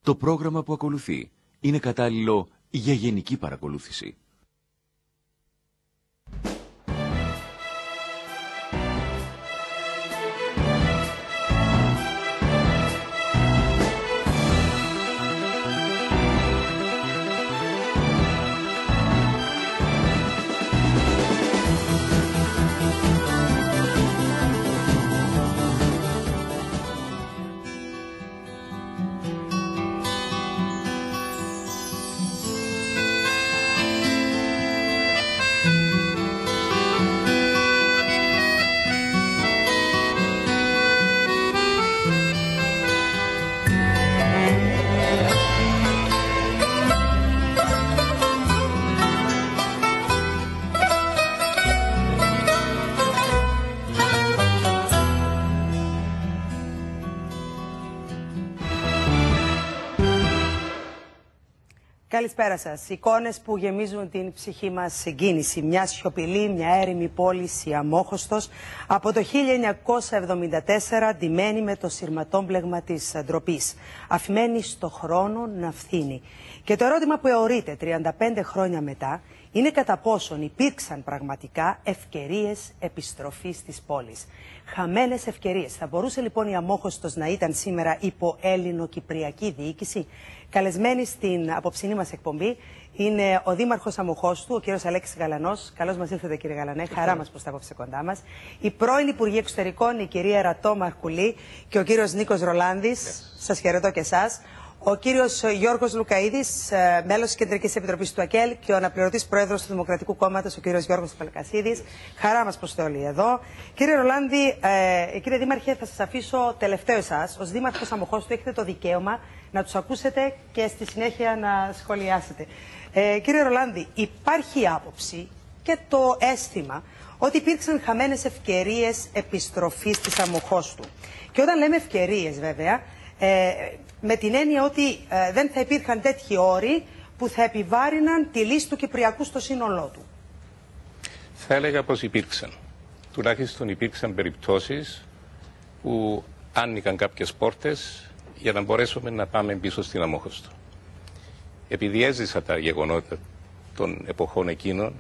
Το πρόγραμμα που ακολουθεί είναι κατάλληλο για γενική παρακολούθηση. Καλησπέρα σας. Εικόνες που γεμίζουν την ψυχή μας συγκίνηση. Μια σιωπηλή, μια έρημη πόλη, η Αμμόχωστος, από το 1974 ντυμένη με το σειρματόμπλεγμα της ντροπής. Αφημένη στο χρόνο να φθήνει. Και το ερώτημα που αιωρείται 35 χρόνια μετά είναι κατά πόσον υπήρξαν πραγματικά ευκαιρίες επιστροφής της πόλης. Χαμένες ευκαιρίες. Θα μπορούσε λοιπόν η Αμμόχωστος να ήταν σήμερα υπό Έλληνο-Κυπριακή διοίκηση? Καλεσμένη στην απόψινή μας εκπομπή είναι ο Δήμαρχος Αμμοχώστου, ο κύριος Αλέξης Γαλανός. Καλώς μας ήρθατε, κύριε Γαλανέ. Χαρά μας που είστε απόψε κοντά μας. Η πρώην Υπουργή Εξωτερικών, η κυρία Ρατώ Μαρκουλή, και ο κύριος Νίκος Ρολάνδης. Σας χαιρετώ και εσάς. Ο κύριος Γιώργος Λουκαίδης, μέλος της Κεντρικής Επιτροπής του ΑΚΕΛ, και ο αναπληρωτής πρόεδρος του Δημοκρατικού Κόμματος, ο κύριος Γιώργος Παλκασίδης. Χαρά μας που είστε όλοι εδώ. Κύριε Ρολάνδη, κύριε Δήμαρχε, θα σας αφήσω τελευταίο εσάς. Ως Δήμαρχος Αμμοχώστου έχετε το δικαίωμα να τους ακούσετε και στη συνέχεια να σχολιάσετε. Κύριε Ρολάνδη, υπάρχει άποψη και το αίσθημα ότι υπήρξαν χαμένες ευκαιρίες επιστροφής της Αμμοχώστου. Και όταν λέμε ευκαιρίες, βέβαια, με την έννοια ότι δεν θα υπήρχαν τέτοιοι όροι που θα επιβάρυναν τη λύση του Κυπριακού στο σύνολό του. Θα έλεγα πως υπήρξαν. Τουλάχιστον υπήρξαν περιπτώσεις που άνοιγαν κάποιες πόρτες για να μπορέσουμε να πάμε πίσω στην Αμμόχωστο. Επειδή έζησα τα γεγονότα των εποχών εκείνων,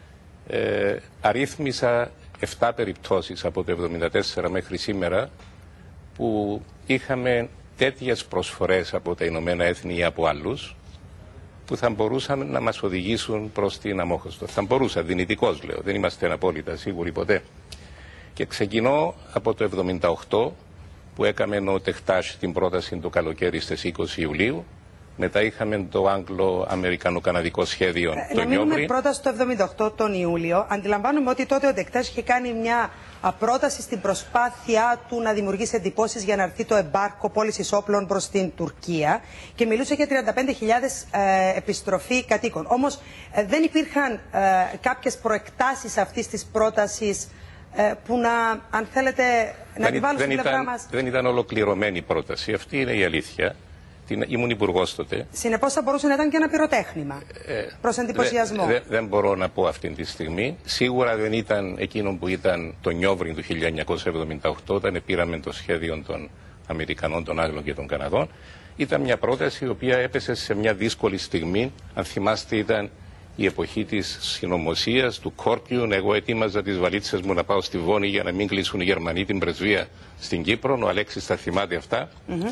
αρίθμησα 7 περιπτώσεις από το 1974 μέχρι σήμερα που είχαμε τέτοιες προσφορές από τα Ηνωμένα Έθνη ή από άλλους που θα μπορούσαν να μας οδηγήσουν προς την Αμμόχωστο. Θα μπορούσα, δυνητικώς λέω, δεν είμαστε απόλυτα σίγουροι ποτέ. Και ξεκινώ από το 1978 που έκαμε ο Τεχτάς την πρόταση το καλοκαίρι στις 20 Ιουλίου. Μετά είχαμε το Άγγλο-Αμερικανο-Καναδικό σχέδιο τον Νιόβρη. Να μείνουμε πρώτα στο 1978 τον Ιούλιο. Αντιλαμβάνομαι ότι τότε ο Τεχτάς είχε κάνει μια πρόταση στην προσπάθειά του να δημιουργήσει εντυπώσεις για να έρθει το εμπάρκο πώλησης όπλων προς την Τουρκία και μιλούσε για 35.000 επιστροφή κατοίκων. Όμως δεν υπήρχαν κάποιες προεκτάσεις αυτής της πρότασης που να, αν θέλετε, να την βάλουν στην πλευρά μας. Δεν ήταν ολοκληρωμένη η πρόταση. Αυτή είναι η αλήθεια. Ήμουν υπουργός τότε. Συνεπώς θα μπορούσε να ήταν και ένα πυροτέχνημα προς εντυπωσιασμό. Δεν μπορώ να πω αυτή τη στιγμή. Σίγουρα δεν ήταν εκείνο που ήταν το Νιόβρι του 1978, όταν πήραμε το σχέδιο των Αμερικανών, των Άγγλων και των Καναδών. Ήταν μια πρόταση η οποία έπεσε σε μια δύσκολη στιγμή. Αν θυμάστε, ήταν η εποχή της συνωμοσίας, του Κόρπιουν. Εγώ ετοίμαζα τις βαλίτσες μου να πάω στη Βόνη για να μην κλείσουν οι Γερμανοί την πρεσβεία στην Κύπρο. Ο Αλέξης θα θυμάται αυτά.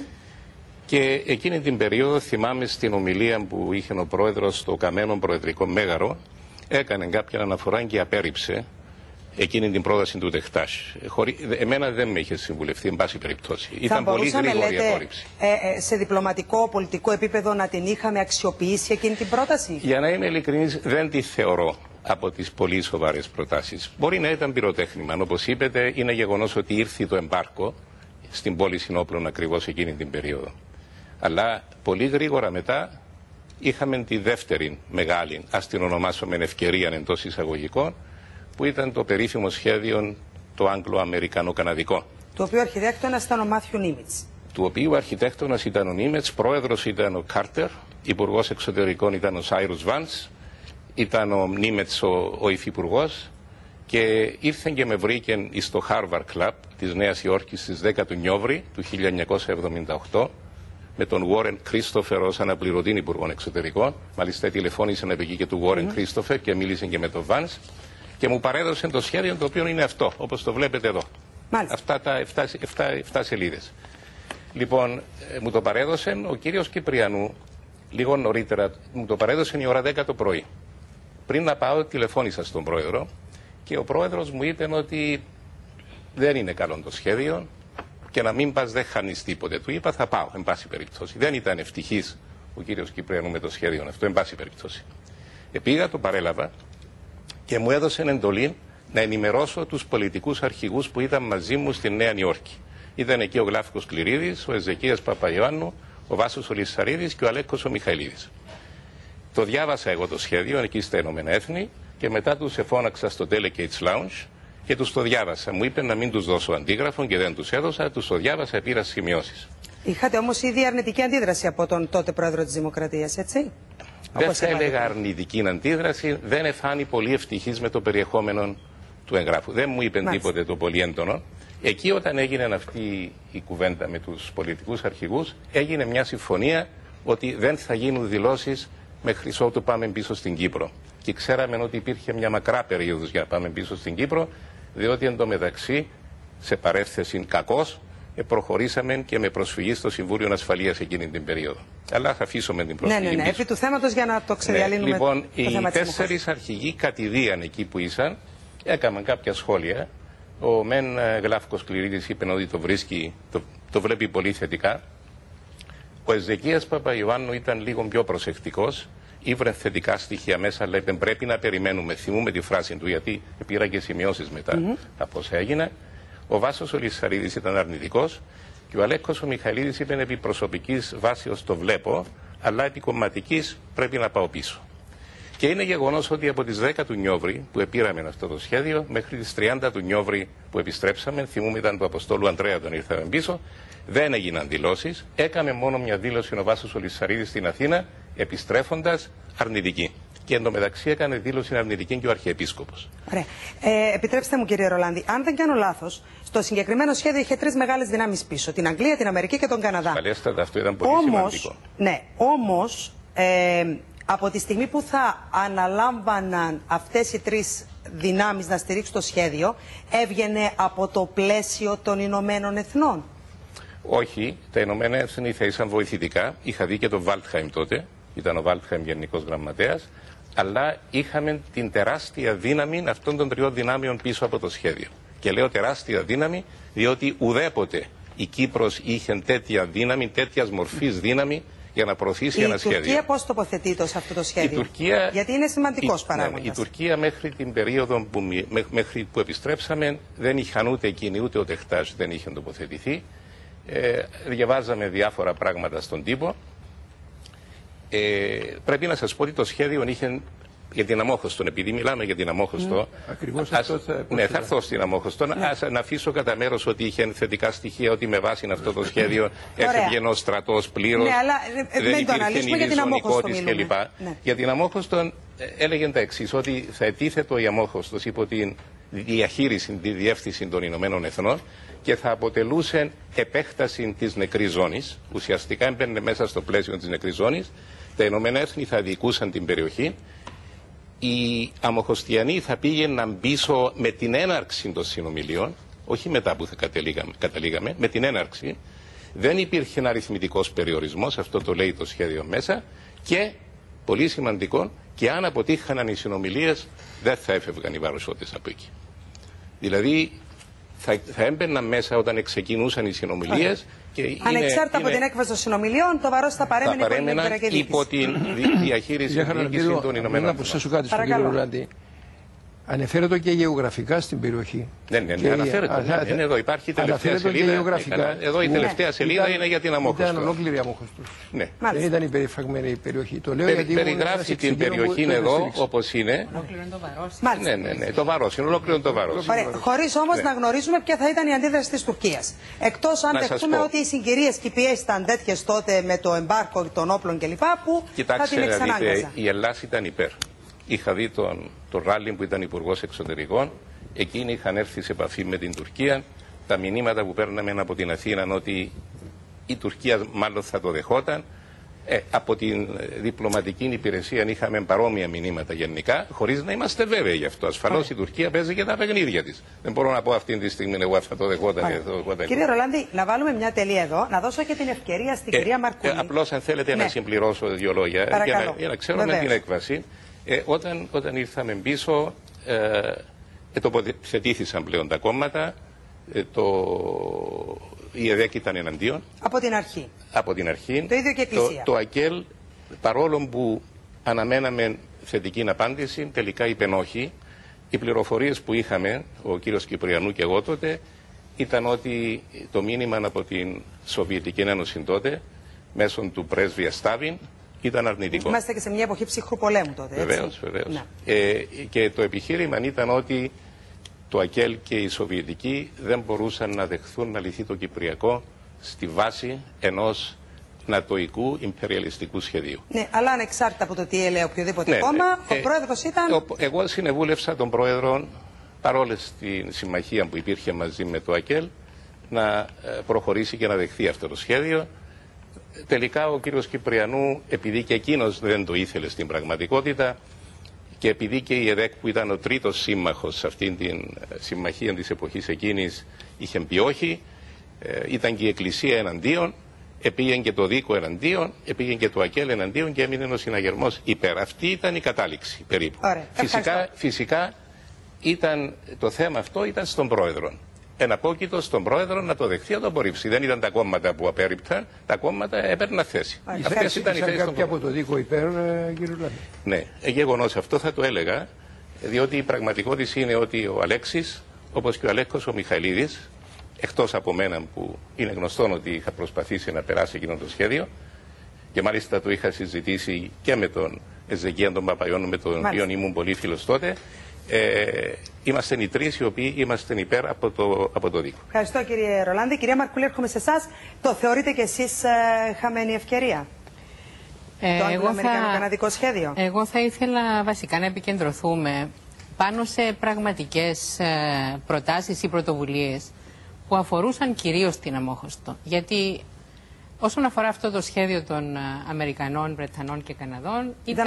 Και εκείνη την περίοδο θυμάμαι στην ομιλία που είχε ο πρόεδρος στο καμένο προεδρικό μέγαρο, έκανε κάποια αναφορά και απέρριψε εκείνη την πρόταση του Τεχτάς. Εμένα δεν με είχε συμβουλευτεί, εν πάση περιπτώσει. Ήταν πολύ γρήγορη η απόρριψη. Σε διπλωματικό, πολιτικό επίπεδο να την είχαμε αξιοποιήσει εκείνη την πρόταση? Για να είμαι ειλικρινής, δεν τη θεωρώ από τις πολύ σοβαρές προτάσεις. Μπορεί να ήταν πυροτέχνημα. Όπως είπετε, είναι γεγονός ότι ήρθε το εμπάρκο στην πώληση όπλων ακριβώς εκείνη την περίοδο. Αλλά πολύ γρήγορα μετά είχαμε τη δεύτερη μεγάλη, ας την ονομάσουμε ευκαιρία εντός εισαγωγικών, που ήταν το περίφημο σχέδιο το Άγγλο-Αμερικανο-Καναδικό. Το οποίο αρχιτέκτονας ήταν ο Μάθιου Νίμιτς. Του οποίου αρχιτέκτονας ήταν ο Νίμιτς, πρόεδρος ήταν ο Κάρτερ, υπουργός εξωτερικών ήταν ο Σάιρους Βάνς, ήταν ο Νίμιτς ο υφυπουργός, και ήρθαν και με βρήκαν στο Harvard Club της Νέας Υόρκης στις 10 του Νιόβρη του 1978, με τον Warren Christopher ως αναπληρωτή υπουργό εξωτερικών. Μάλιστα τηλεφώνησε να πει και του Warren Christopher και μίλησε και με τον Vance και μου παρέδωσε το σχέδιο, το οποίο είναι αυτό, όπως το βλέπετε εδώ. Μάλιστα. Αυτά τα 7 σελίδες. Λοιπόν, μου το παρέδωσε ο κύριος Κυπριανού λίγο νωρίτερα, μου το παρέδωσε η ώρα 10 το πρωί. Πριν να πάω, τηλεφώνησα στον πρόεδρο και ο πρόεδρος μου είπε ότι δεν είναι καλό το σχέδιο και να μην πας δεν χάνεις τίποτε. Του είπα θα πάω, εν πάση περιπτώσει. Δεν ήταν ευτυχής ο κύριος Κυπριανού με το σχέδιο αυτό, εν πάση περιπτώσει. Πήγα, το παρέλαβα και μου έδωσε εντολή να ενημερώσω τους πολιτικούς αρχηγούς που ήταν μαζί μου στη Νέα Νιόρκη. Ήταν εκεί ο Γλάφκος Κληρίδης, ο Εζεκίας Παπαϊωάννου, ο Βάσος ο Λυσσαρίδης και ο Αλέκος ο Μιχαηλίδης. Το διάβασα εγώ το σχέδιο εκεί στα Ηνωμένα Έθνη και μετά τους εφώναξα στο Delegates Lounge και τους το διάβασα. Μου είπε να μην τους δώσω αντίγραφο και δεν τους έδωσα, τους το διάβασα, πήρα σημειώσεις. Είχατε όμως ήδη αρνητική αντίδραση από τον τότε πρόεδρο της Δημοκρατίας, έτσι? Δεν θα έλεγα αρνητική αντίδραση, δεν εφάνει πολύ ευτυχής με το περιεχόμενο του εγγράφου. Δεν μου είπε τίποτε το πολύ έντονο. Εκεί όταν έγινε αυτή η κουβέντα με τους πολιτικούς αρχηγούς, έγινε μια συμφωνία ότι δεν θα γίνουν δηλώσεις μέχρι ότου πάμε πίσω στην Κύπρο. Και ξέραμε ότι υπήρχε μια μακρά περίοδος για να πάμε πίσω στην Κύπρο, διότι εντωμεταξύ, σε παρέθεση κακώς, προχωρήσαμε και με προσφυγή στο Συμβούλιο Ασφαλείας εκείνη την περίοδο. Αλλά θα αφήσουμε την προσφυγή. Ναι, επί του θέματος για να το ξεδιαλύνουμε. Λοιπόν, οι 4 αρχηγοί κατηδίαν εκεί που ήσαν, έκαναν κάποια σχόλια. Ο μεν Γλάφκος Κληρίδης είπε ότι το βρίσκει, το βλέπει πολύ θετικά. Ο Εζεκίας Παπαϊωάννου ήταν λίγο πιο προσεκτικός. Ήβρε θετικά στοιχεία μέσα, αλλά είπε πρέπει να περιμένουμε. Θυμούμε τη φράση του, γιατί πήρα και σημειώσεις μετά από όσα έγινε. Ο Βάσος ο Λυσσαρίδης ήταν αρνητικός και ο Αλέκος ο Μιχαηλίδης είπε επί προσωπικής βάσεως το βλέπω, αλλά επί κομματικής πρέπει να πάω πίσω. Και είναι γεγονός ότι από τις 10 του Νιόβρη που επήραμε αυτό το σχέδιο μέχρι τις 30 του Νιόβρη που επιστρέψαμε, θυμούμε ήταν του Αποστόλου Ανδρέα, τον ήρθαμε πίσω, δεν έγιναν δηλώσεις. Έκαμε μόνο μια δήλωση ο Βάσος ο Λυσσαρίδης στην Αθήνα, επιστρέφοντας αρνητική. Και εντωμεταξύ έκανε δήλωση αρνητική και ο Αρχιεπίσκοπος. Ωραία. Επιτρέψτε μου, κύριε Ρολάνδη, αν δεν κάνω λάθος, στο συγκεκριμένο σχέδιο είχε 3 μεγάλες δυνάμεις πίσω: την Αγγλία, την Αμερική και τον Καναδά. Ασφαλέστατα, αυτό ήταν πολύ σημαντικό. Ναι, όμως από τη στιγμή που θα αναλάμβαναν αυτές οι 3 δυνάμεις να στηρίξουν το σχέδιο, έβγαινε από το πλαίσιο των Ηνωμένων Εθνών? Όχι, τα Ηνωμένα Έθνη θα ήσαν βοηθητικά. Είχα δει και τον Βάλτχαιμ τότε, ήταν ο Βάλτχαιμ γενικός γραμματέας, αλλά είχαμε την τεράστια δύναμη αυτών των 3 δυνάμεων πίσω από το σχέδιο. Και λέω τεράστια δύναμη, διότι ουδέποτε η Κύπρος είχε τέτοια δύναμη, τέτοιας μορφής δύναμη για να προωθήσει ένα σχέδιο. Η Τουρκία πώς τοποθετείται σε αυτό το σχέδιο? Γιατί είναι σημαντικός παράγοντας. Η Τουρκία μέχρι την περίοδο μέχρι που επιστρέψαμε δεν είχαν ούτε εκείνη ούτε ο Τεχτάζ δεν είχαν τοποθετηθεί. Διαβάζαμε διάφορα πράγματα στον τύπο. Πρέπει να σας πω ότι το σχέδιο είχε για την Αμόχωστο, επειδή μιλάμε για την Αμόχωστο. Ακριβώς αυτό θα ναι, θα έρθω στην Αμόχωστο. Να αφήσω κατά μέρος ότι είχε θετικά στοιχεία, ότι με βάση αυτό το σχέδιο έφευγε ο στρατός πλήρως. Ναι, αλλά δεν μην το αναλύσουμε για την Αμόχωστο κλπ. Ναι. Για την Αμόχωστο έλεγαν τα εξής, ότι θα ετίθετο η Αμόχωστος υπό την διαχείριση, τη διεύθυνση των Ηνωμένων Εθνών και θα αποτελούσε επέκταση της νεκρής ζώνης. Ουσιαστικά έμπαινε μέσα στο πλαίσιο της νεκρής ζώνης. Τα Ηνωμένα Έθνη θα διοικούσαν την περιοχή. Οι Αμοχωστιανοί θα πήγαιναν πίσω με την έναρξη των συνομιλίων, όχι μετά που θα καταλήγαμε, με την έναρξη. Δεν υπήρχε αριθμητικός περιορισμός, αυτό το λέει το σχέδιο μέσα, και πολύ σημαντικό, και αν αποτύχαναν οι συνομιλίες, δεν θα έφευγαν οι βαροσότες από εκεί. Δηλαδή, θα έμπαιναν μέσα όταν ξεκινούσαν οι συνομιλίες. Ανεξάρτητα από την έκβαση των συνομιλιών, το βαρός θα παρέμενε υπό την διαχείριση των Ηνωμένων Εθνών. Να σου κάτι στον κύριο Ρολάνδη. Αναφέρεται και γεωγραφικά στην περιοχή. Ναι, αναφέρεται. Εδώ υπάρχει η τελευταία σελίδα. Εδώ η τελευταία σελίδα είναι για την Αμόχωστο. Ήταν ολόκληρη Αμόχωστο. Ναι. Δεν ήταν υπερηφραγμένη η περιοχή. Το λέω γιατί περιγράφει την περιοχή εδώ όπως είναι. Ολόκληρο το Βαρός. Ναι, το Βαρός. Είναι ολόκληρο το Βαρός. Χωρίς όμως να γνωρίζουμε ποια θα ήταν η αντίδραση της Τουρκίας. Εκτός αν δεχτούμε ότι οι συγκυρίες και οι πιέσεις ήταν τέτοιες τότε με το εμπάρκο των όπλων κλπ. Που θα την εξανάγκαζαν. Η Ελλάδα ήταν υπέρ. Είχα δει τον Ράλιν που ήταν υπουργός εξωτερικών. Εκείνοι είχαν έρθει σε επαφή με την Τουρκία. Τα μηνύματα που παίρναμε από την Αθήνα ότι η Τουρκία μάλλον θα το δεχόταν. Από την διπλωματική υπηρεσία είχαμε παρόμοια μηνύματα γενικά, χωρίς να είμαστε βέβαιοι γι' αυτό. Ασφαλώς η Τουρκία παίζει και τα παιχνίδια της. Δεν μπορώ να πω αυτή τη στιγμή εγώ θα το δεχόταν. Κύριε Ρολάνδη, να βάλουμε μια τελεία εδώ, να δώσω και την ευκαιρία στην κυρία Μαρκούλη. Απλώς αν θέλετε να συμπληρώσω 2 λόγια για να ξέρουμε την έκβαση. Όταν ήρθαμε πίσω, τοποθετήθησαν πλέον τα κόμματα. Η ΕΔΕΚ ήταν εναντίον. Από την αρχή. Από την αρχή. Το ίδιο και η Εκκλησία. Το ΑΚΕΛ, παρόλο που αναμέναμε θετική απάντηση, τελικά είπε όχι. Οι πληροφορίες που είχαμε, ο κύριος Κυπριανού και εγώ τότε, ήταν ότι το μήνυμα από την Σοβιετική Ένωση τότε, μέσω του πρέσβη Στάβιν, ήταν αρνητικό. Είμαστε και σε μια εποχή ψυχρού πολέμου τότε. Βεβαίως. Ναι. Και το επιχείρημα ήταν ότι το ΑΚΕΛ και οι Σοβιετικοί δεν μπορούσαν να δεχθούν να λυθεί το Κυπριακό στη βάση ενός νατοϊκού ιμπεριαλιστικού σχεδίου. Ναι, αλλά ανεξάρτητα από το τι έλεγε οποιοδήποτε κόμμα, ο πρόεδρος ήταν... Εγώ συνεβούλευσα τον πρόεδρο, παρόλη την συμμαχία που υπήρχε μαζί με το ΑΚΕΛ, να προχωρήσει και να δεχθεί αυτό το σχέδιο. Τελικά ο κύριος Κυπριανού, επειδή και εκείνος δεν το ήθελε στην πραγματικότητα, και επειδή και η ΕΔΕΚ που ήταν ο τρίτος σύμμαχος σε αυτήν την συμμαχία της εποχής εκείνης είχε πει όχι, ήταν και η Εκκλησία εναντίον, επήγαινε και το Δίκο εναντίον, επήγαινε και το ΑΚΕΛ εναντίον και έμεινε ο συναγερμός υπέρ. Αυτή ήταν η κατάληξη περίπου. Ωραία, φυσικά ήταν, το θέμα αυτό ήταν στον πρόεδρο. Εναπόκειτο στον πρόεδρο να το δεχθεί, να το απορρίψει. Δεν ήταν τα κόμματα που απέρριπταν, τα κόμματα έπαιρναν θέση. Αυτές ήταν οι θέσεις κάποια από το Δίκο υπέρ, κύριε Ρολάνδη. Ναι, γεγονός αυτό θα το έλεγα, διότι η πραγματικότητα είναι ότι ο Αλέξης, όπως και ο Αλέκος ο Μιχαηλίδης, εκτός από μένα που είναι γνωστό ότι είχα προσπαθήσει να περάσει εκείνο το σχέδιο, και μάλιστα το είχα συζητήσει και με τον Εζεκία τον Παπαϊώνου, με τον οποίο ήμουν πολύ φίλος τότε. Είμαστε οι τρεις οι οποίοι είμαστε υπέρ από το Δίκο. Ευχαριστώ κύριε Ρολάνδη. Κυρία Μαρκούλη, έρχομαι σε εσάς. Το θεωρείτε κι εσείς χαμένη ευκαιρία? Το αγγλοαμερικανο-καναδικό σχέδιο. Εγώ θα ήθελα βασικά να επικεντρωθούμε πάνω σε πραγματικές προτάσεις ή πρωτοβουλίες που αφορούσαν κυρίως την Αμόχωστο. Γιατί όσον αφορά αυτό το σχέδιο των Αμερικανών, Βρετανών και Καναδών, ήταν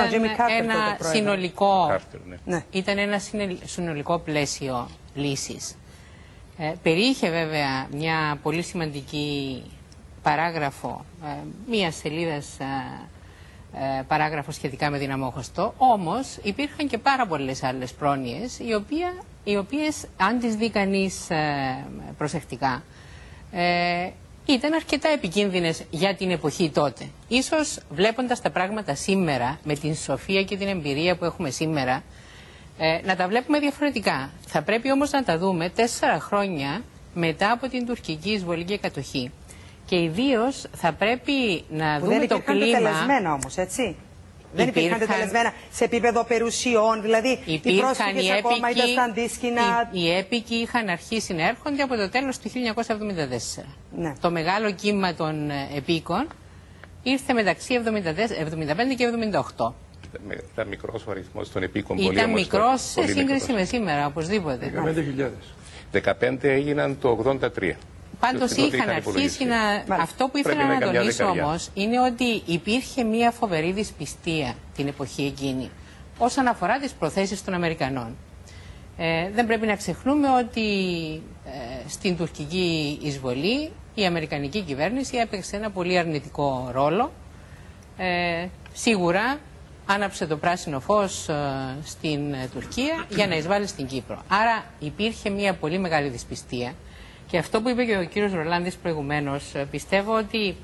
ένα συνολικό πλαίσιο λύσης. Περιείχε βέβαια μια πολύ σημαντική παράγραφο, μία σελίδας παράγραφο σχετικά με την Αμόχωστο, όμως υπήρχαν και πάρα πολλές άλλες πρόνοιες, οι οποίες αν τις δει κανείς προσεκτικά, ήταν αρκετά επικίνδυνες για την εποχή τότε. Ίσως βλέποντας τα πράγματα σήμερα, με την σοφία και την εμπειρία που έχουμε σήμερα, να τα βλέπουμε διαφορετικά. Θα πρέπει όμως να τα δούμε 4 χρόνια μετά από την τουρκική εισβολή και κατοχή. Και ιδίως θα πρέπει να δούμε το κλίμα... Δεν υπήρχαν τελεσμένα όμως, έτσι. Δεν υπήρχαν τελεσμένα σε επίπεδο περιουσιών, δηλαδή οι πρόσφυγες ακόμα ήταν στα αντίσκηνα. Οι έπικοι είχαν αρχίσει να έρχονται από το τέλος του 1974. Ναι. Το μεγάλο κύμα των επίκων ήρθε μεταξύ 75 και 78. Ήταν μικρός ο αριθμός των επίκων. Ήταν μικρός σε σύγκριση με σήμερα, οπωσδήποτε. 15 έγιναν το 83. Πάντως είχαν αρχίσει να... Αυτό που ήθελα να τονίσω όμως είναι ότι υπήρχε μια φοβερή δυσπιστία την εποχή εκείνη όσον αφορά τις προθέσεις των Αμερικανών. Δεν πρέπει να ξεχνούμε ότι στην τουρκική εισβολή η αμερικανική κυβέρνηση έπαιξε ένα πολύ αρνητικό ρόλο. Σίγουρα άναψε το πράσινο φως στην Τουρκία για να εισβάλλει στην Κύπρο. Άρα υπήρχε μια πολύ μεγάλη δυσπιστία. Και αυτό που είπε και ο κύριος Ρολάνδης προηγουμένως, πιστεύω ότι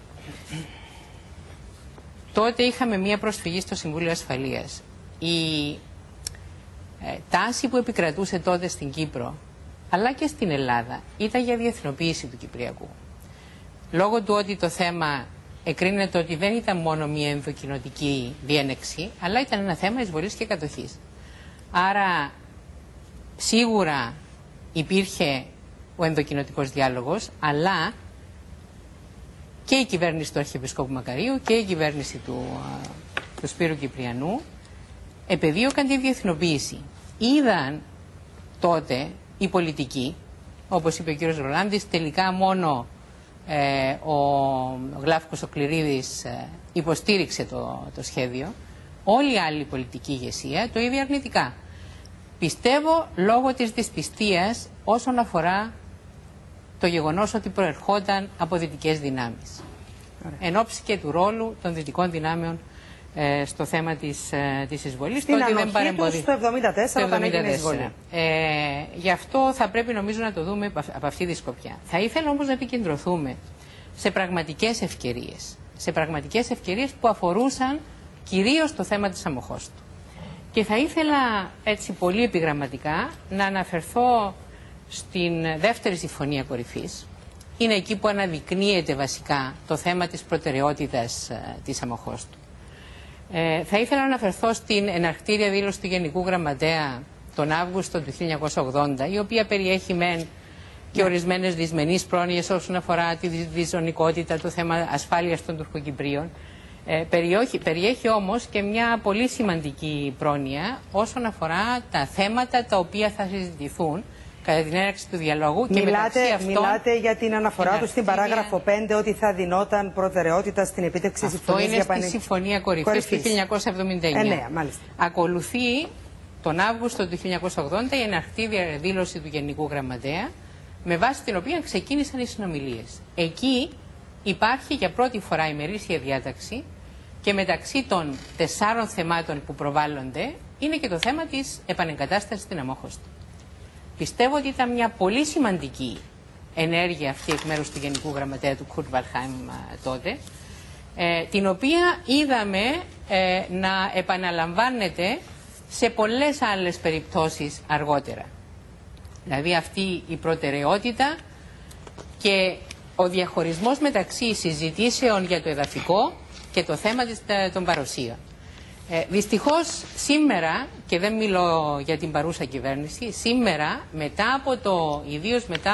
τότε είχαμε μία προσφυγή στο Συμβούλιο Ασφαλείας. Η τάση που επικρατούσε τότε στην Κύπρο, αλλά και στην Ελλάδα, ήταν για διεθνοποίηση του Κυπριακού. Λόγω του ότι το θέμα εκρίνεται ότι δεν ήταν μόνο μία ενδοκοινοτική διένεξη, αλλά ήταν ένα θέμα εισβολής και κατοχής. Άρα, σίγουρα υπήρχε ο ενδοκοινοτικός διάλογος, αλλά και η κυβέρνηση του Αρχιεπισκόπου Μακαρίου και η κυβέρνηση του Σπύρου Κυπριανού επεδίωκαν τη διεθνοποίηση. Είδαν τότε οι πολιτικοί, όπως είπε ο κύριος Ρολάνδης, τελικά μόνο ο Γλάφκος ο Κληρίδης υποστήριξε το σχέδιο. Όλη η άλλη πολιτική ηγεσία το είδε αρνητικά. Πιστεύω λόγω της δυσπιστίας όσον αφορά το γεγονός ότι προερχόταν από δυτικές δυνάμεις. Εν ώψη και του ρόλου των δυτικών δυνάμεων στο θέμα της εισβολής. Στην ανοχή τους το 1974 όταν έγινε εισβολή. Γι' αυτό θα πρέπει νομίζω να το δούμε από αυτή τη σκοπιά. Θα ήθελα όμως να επικεντρωθούμε σε πραγματικές ευκαιρίες. Σε πραγματικές ευκαιρίες που αφορούσαν κυρίως το θέμα της Αμμοχώστου. Και θα ήθελα έτσι πολύ επιγραμματικά να αναφερθώ στην δεύτερη συμφωνία κορυφής. Είναι εκεί που αναδεικνύεται βασικά το θέμα της προτεραιότητας της Αμμοχώστου. Θα ήθελα να αναφερθώ στην εναρκτήρια δήλωση του Γενικού Γραμματέα τον Αύγουστο του 1980, η οποία περιέχει μεν και ορισμένες δυσμενείς πρόνοιες όσον αφορά τη διζωνικότητα, το θέμα ασφάλειας των Τουρκοκυπρίων. Περιέχει όμως και μια πολύ σημαντική πρόνοια όσον αφορά τα θέματα τα οποία θα συζητηθούν κατά την έναρξη του διαλόγου. Μιλάτε για την αναφορά του στην παράγραφο 5 ότι θα δινόταν προτεραιότητα στην επίτευξη της συμφωνίας. Αυτό είναι στη Συμφωνία Κορυφής του 1979. Ναι, μάλιστα. Ακολουθεί τον Αύγουστο του 1980 η εναρκτήρια δήλωση του Γενικού Γραμματέα, με βάση την οποία ξεκίνησαν οι συνομιλίες. Εκεί υπάρχει για πρώτη φορά ημερήσια διάταξη και μεταξύ των 4 θεμάτων που προβάλλονται είναι και το θέμα της επανεγκατάστασης στην Αμμόχωστο. Πιστεύω ότι ήταν μια πολύ σημαντική ενέργεια αυτή εκ μέρους του Γενικού Γραμματέα του Κουρτ Βαλχάιμ τότε, την οποία είδαμε να επαναλαμβάνεται σε πολλές άλλες περιπτώσεις αργότερα. Δηλαδή αυτή η προτεραιότητα και ο διαχωρισμός μεταξύ συζητήσεων για το εδαφικό και το θέμα των παροσίων. Δυστυχώς σήμερα, και δεν μιλώ για την παρούσα κυβέρνηση, σήμερα ιδίως μετά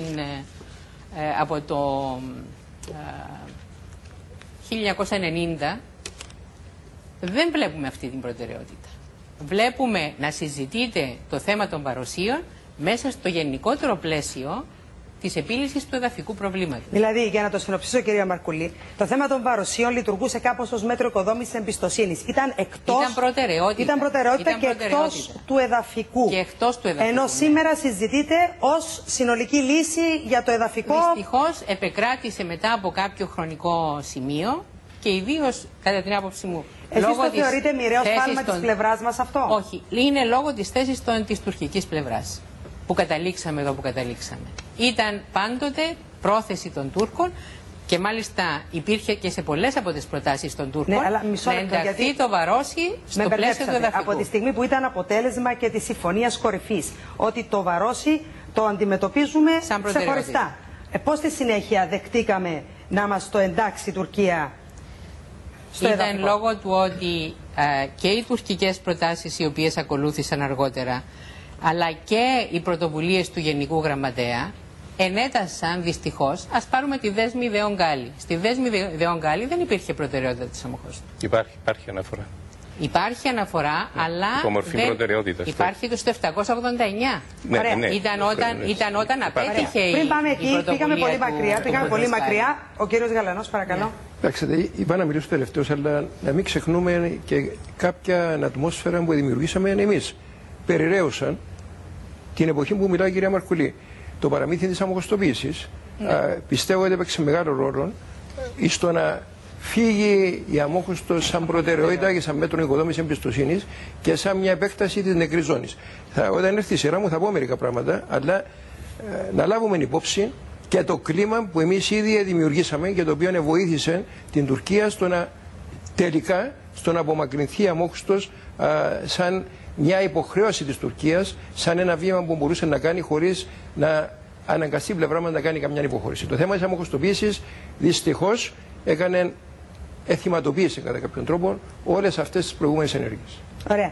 από το 1990 δεν βλέπουμε αυτή την προτεραιότητα. Βλέπουμε να συζητείται το θέμα των παροσίων μέσα στο γενικότερο πλαίσιο της επίλυσης του εδαφικού προβλήματος. Δηλαδή, για να το συνοψίσω, κυρία Μαρκουλή, το θέμα των παροσίων λειτουργούσε κάπως ως μέτρο οικοδόμησης εμπιστοσύνης. Ήταν προτεραιότητα και εκτός του εδαφικού. Ενώ σήμερα συζητείται ως συνολική λύση για το εδαφικό. Δυστυχώς επεκράτησε μετά από κάποιο χρονικό σημείο και ιδίως κατά την άποψή μου. Εσείς το θεωρείτε μοιραίο σφάλμα της πλευράς μας αυτό? Όχι. Είναι λόγω της θέσης της τουρκικής πλευράς που καταλήξαμε εδώ που καταλήξαμε. Ήταν πάντοτε πρόθεση των Τούρκων και μάλιστα υπήρχε και σε πολλές από τις προτάσεις των Τούρκων να ενταχθεί το Βαρόσι στο πλαίσιο του εδαφικού. Από τη στιγμή που ήταν αποτέλεσμα και της Συμφωνίας Κορυφής, ότι το Βαρόσι το αντιμετωπίζουμε ξεχωριστά. Πώς στη συνέχεια δεχτήκαμε να μας το εντάξει η Τουρκία στο εδαφικό? Ήταν λόγω του ότι και οι τουρκικές προτάσεις οι οποίες ακολούθησαν αργότερα, αλλά και οι πρωτοβουλίες του Γενικού Γραμματέα ενέτασαν δυστυχώς. Ας πάρουμε τη δέσμη Δεόγκάλη. Στη δέσμη Δεόγκάλη δεν υπήρχε προτεραιότητα της Αμμοχώστου. Υπάρχει αναφορά. Υπάρχει αναφορά, αλλά υπάρχει το στο 789. Ναι. Ήταν όταν απέτυχε η Πριν πάμε εκεί, πήγαμε πολύ μακριά. μακριά. Ο κύριος Γαλανός, παρακαλώ. Εντάξει, είπα να μιλήσω τελευταίως, αλλά να μην ξεχνούμε και κάποια ατμόσφαιρα που δημιουργήσαμε εμείς. Περιραίωσαν την εποχή που μιλάει η κυρία Μαρκουλή. Το παραμύθι της αμμοχωστοποίησης πιστεύω ότι έπαιξε μεγάλο ρόλο στο να φύγει η Αμμόχωστος σαν προτεραιότητα και σαν μέτρο οικοδόμησης εμπιστοσύνης και σαν μια επέκταση της νεκρής ζώνης. Όταν έρθει η σειρά μου θα πω μερικά πράγματα, αλλά να λάβουμε υπόψη και το κλίμα που εμείς ήδη δημιουργήσαμε και το οποίο βοήθησε την Τουρκία τελικά στο να απομακρυνθεί η Αμμόχωστος σαν μια υποχρέωση της Τουρκίας, σαν ένα βήμα που μπορούσε να κάνει χωρίς να αναγκαστεί η πλευρά μας να κάνει καμιά υποχώρηση. Το θέμα της αμμοχωστοποίησης δυστυχώς εθιματοποίησε κατά κάποιον τρόπο όλες αυτές τις προηγούμενες ενέργειες. Ωραία.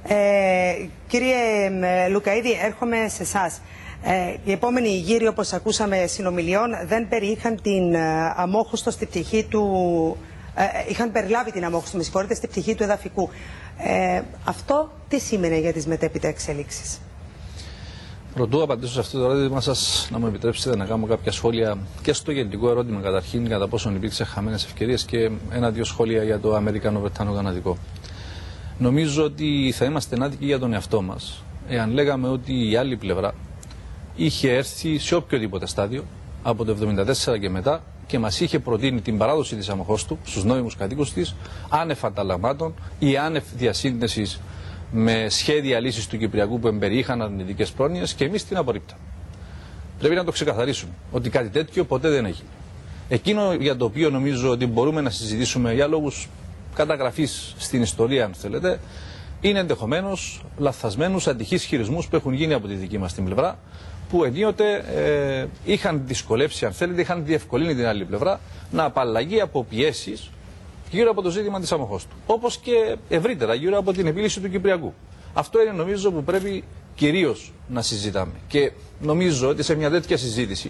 Κύριε Λουκαΐδη, έρχομαι σε εσάς. Οι επόμενοι γύροι, όπως ακούσαμε, συνομιλιών δεν περιείχαν την Αμμόχωστο στη πτυχή του. Είχαν περιλάβει την Αμμόχωστο, με συγχωρείτε, στη πτυχή του εδαφικού. Αυτό τι σήμαινε για τις μετέπειτα εξελίξεις? Προτού απαντήσω σε αυτό το ερώτημα σας, να μου επιτρέψετε να κάνω κάποια σχόλια και στο γενικό ερώτημα καταρχήν, κατά πόσον υπήρξε χαμένες ευκαιρίες, και ένα-δύο σχόλια για το Αμερικανο-Βρετανο-Καναδικό. Νομίζω ότι θα είμαστε άδικοι για τον εαυτό μας εάν λέγαμε ότι η άλλη πλευρά είχε έρθει σε οποιοδήποτε στάδιο από το 1974 και μετά και μας είχε προτείνει την παράδοση της Αμοχώστου στους νόμιμους κατοίκους της, άνευ ανταλλαγμάτων ή άνευ διασύνδεσης με σχέδια λύσης του Κυπριακού που εμπεριείχαν αρνητικές πρόνοιες, και εμείς την απορρίπταμε. Πρέπει να το ξεκαθαρίσουμε ότι κάτι τέτοιο ποτέ δεν έγινε. Εκείνο για το οποίο νομίζω ότι μπορούμε να συζητήσουμε για λόγους καταγραφής στην ιστορία, αν θέλετε, είναι ενδεχομένως λαθασμένους ατυχείς χειρισμούς που έχουν γίνει από τη δική μας την πλευρά, που ενίοτε είχαν δυσκολέψει, αν θέλετε, είχαν διευκολύνει την άλλη πλευρά να απαλλαγεί από πιέσεις γύρω από το ζήτημα της Αμοχώστου, όπως και ευρύτερα γύρω από την επίλυση του Κυπριακού. Αυτό είναι, νομίζω, που πρέπει κυρίως να συζητάμε. Και νομίζω ότι σε μια τέτοια συζήτηση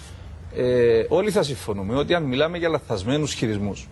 όλοι θα συμφωνούμε ότι αν μιλάμε για λαθασμένους χειρισμούς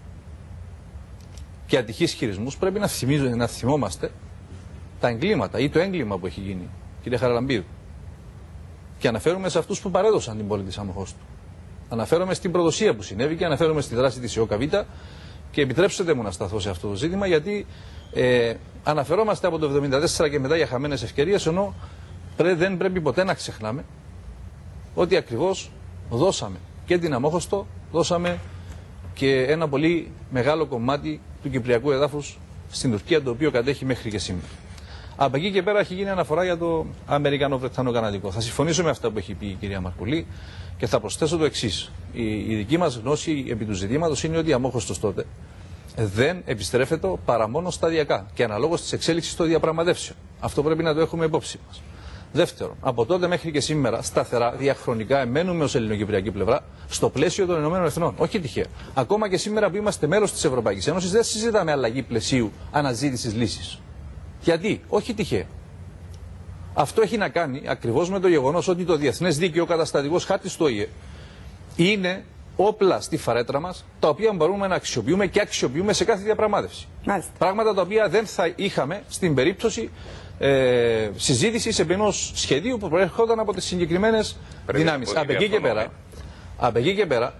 και ατυχείς χειρισμούς, πρέπει να θυμόμαστε τα εγκλήματα ή το έγκλημα που έχει γίνει, κύριε Χαραλαμπίδου. Και αναφέρομαι σε αυτούς που παρέδωσαν την πόλη της Αμοχώστου. Αναφέρομαι στην προδοσία που συνέβη και αναφέρομαι στη δράση της ΕΟΚΑΒ. Και επιτρέψτε μου να σταθώ σε αυτό το ζήτημα, γιατί αναφερόμαστε από το 1974 και μετά για χαμένες ευκαιρίες, ενώ δεν πρέπει ποτέ να ξεχνάμε ότι ακριβώς δώσαμε και την Αμόχωστο, δώσαμε και ένα πολύ μεγάλο κομμάτι του κυπριακού εδάφους στην Τουρκία, το οποίο κατέχει μέχρι και σήμερα. Από εκεί και πέρα έχει γίνει αναφορά για το Αμερικανο-Βρετανο-Καναδικό. Θα συμφωνήσω με αυτά που έχει πει η κυρία Μαρκουλή και θα προσθέσω το εξής. Η δική μας γνώση επί του ζητήματος είναι ότι η Αμόχωστος τότε δεν επιστρέφεται παρά μόνο σταδιακά και αναλόγως της εξέλιξης των διαπραγματεύσεων. Αυτό πρέπει να το έχουμε υπόψη μας. Δεύτερον, από τότε μέχρι και σήμερα, σταθερά, διαχρονικά, εμένουμε ως ελληνοκυπριακή πλευρά στο πλαίσιο των ΗΠΑ. Όχι τυχαία. Ακόμα και σήμερα που είμαστε μέλος της Ευρωπαϊκής Ένωσης, δεν συζητάμε αλλαγή πλαισίου αναζήτησης λύσης. Γιατί? Όχι τυχαία. Αυτό έχει να κάνει ακριβώς με το γεγονός ότι το διεθνές δίκαιο, καταστατικός χάρτης του ΟΗΕ, είναι όπλα στη φαρέτρα μας, τα οποία μπορούμε να αξιοποιούμε και αξιοποιούμε σε κάθε διαπραγμάτευση. Μάλιστα. Πράγματα τα οποία δεν θα είχαμε στην περίπτωση συζήτησης επί ενός σχεδίου που προέρχονταν από τις συγκεκριμένες δυνάμεις. Από εκεί και πέρα,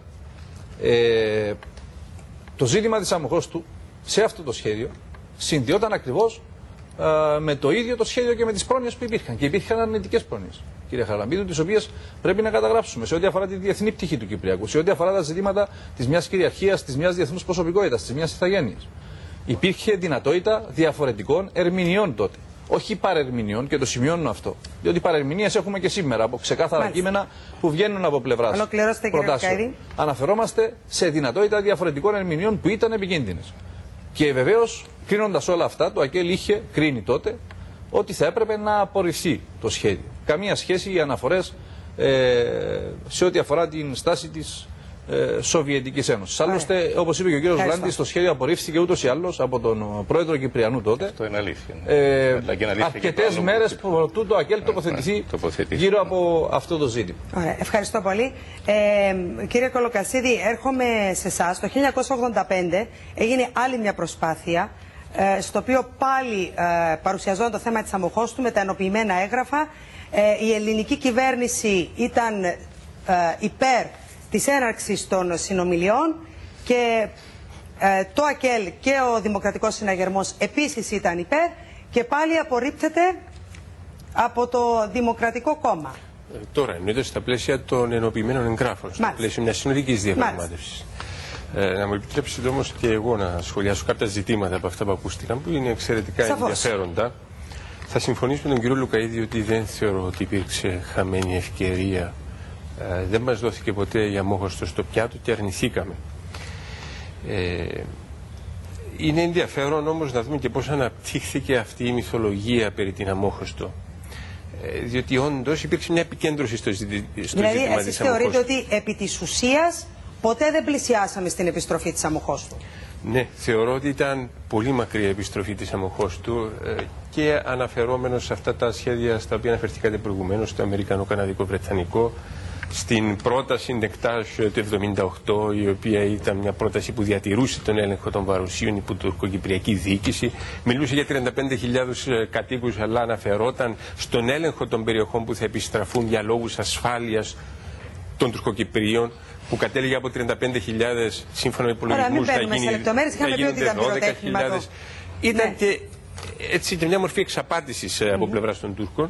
το ζήτημα της Αμοχώστου σε αυτό το σχέδιο συνδυόταν ακριβώς με το ίδιο το σχέδιο και με τις πρόνοιες που υπήρχαν. Και υπήρχαν αρνητικές πρόνοιες, κύριε Χαραλαμπίδου, τις οποίες πρέπει να καταγράψουμε σε ό,τι αφορά τη διεθνή πτυχή του Κυπριακού, σε ό,τι αφορά τα ζητήματα της μιας κυριαρχίας, της μιας διεθνούς προσωπικότητας, της μιας ηθαγένειας. Υπήρχε δυνατότητα διαφορετικών ερμηνεών τότε. Όχι παρερμηνεών, και το σημειώνω αυτό. Διότι παρερμηνίες έχουμε και σήμερα από ξεκάθαρα κείμενα που βγαίνουν από πλευράς προτάσεων. Αναφερόμαστε σε δυνατότητα διαφορετικών ερμηνεών που ήταν επικίνδυνες. Και βεβαίως, κρίνοντας όλα αυτά, το ΑΚΕΛ είχε κρίνει τότε ότι θα έπρεπε να απορριφθεί το σχέδιο. Καμία σχέση οι αναφορές σε ό,τι αφορά την στάση της Σοβιετικής Ένωσης. Άλλωστε, όπως είπε και ο κύριος Βλάντης, το σχέδιο απορρίφθηκε ούτως ή άλλως από τον πρόεδρο Κυπριανού τότε. Αυτό είναι αλήθεια. Αρκετές μέρες προτού το ΑΚΕΛ τοποθετηθεί γύρω από αυτό το ζήτημα. Ωραία, ευχαριστώ πολύ. Κύριε Κολοκασίδη, έρχομαι σε εσάς. Το 1985 έγινε άλλη μια προσπάθεια, στο οποίο πάλι παρουσιαζόταν το θέμα της Αμοχώστου με τα ενοποιημένα έγγραφα. Η ελληνική κυβέρνηση ήταν υπέρ της έναρξης των συνομιλιών και το ΑΚΕΛ και ο Δημοκρατικός Συναγερμός επίσης ήταν υπέρ, και πάλι απορρίπτεται από το Δημοκρατικό Κόμμα. Τώρα εννοείται στα πλαίσια των ενοποιημένων εγγράφων, στα πλαίσια μιας συνολικής διαπραγμάτευσης. Να μου επιτρέψετε όμως και εγώ να σχολιάσω κάποια ζητήματα από αυτά που ακούστηκαν, που είναι εξαιρετικά ενδιαφέροντα. Θα συμφωνήσω με τον κύριο Λουκαΐδη ότι δεν θεωρώ ότι υπήρξε χαμένη ευκαιρία. Δεν μας δόθηκε ποτέ η Αμόχωστο στο πιάτο και αρνηθήκαμε. Είναι ενδιαφέρον όμως να δούμε και πώς αναπτύχθηκε αυτή η μυθολογία περί την Αμόχωστο. Διότι όντως υπήρξε μια επικέντρωση στο ζήτημα της Αμοχώστου. Δηλαδή, εσείς θεωρείτε ότι επί της ουσίας ποτέ δεν πλησιάσαμε στην επιστροφή της Αμοχώστου? Ναι, θεωρώ ότι ήταν πολύ μακριά η επιστροφή της Αμοχώστου και αναφερόμενος σε αυτά τα σχέδια στα οποία αναφερθήκατε προηγουμένως, το Αμερικανο-Καναδικό-Βρετανικό, στην πρόταση Ντεκτάζ του 1978, η οποία ήταν μια πρόταση που διατηρούσε τον έλεγχο των παρουσίων υπό τουρκοκυπριακή διοίκηση. Μιλούσε για 35.000 κατοίκους, αλλά αναφερόταν στον έλεγχο των περιοχών που θα επιστραφούν για λόγους ασφάλειας των Τουρκοκυπρίων, που κατέληγε από 35.000 σύμφωνα με υπολογισμούς να γίνονται 12.000. Ήταν και έτσι και μια μορφή εξαπάτησης από πλευράς των Τούρκων.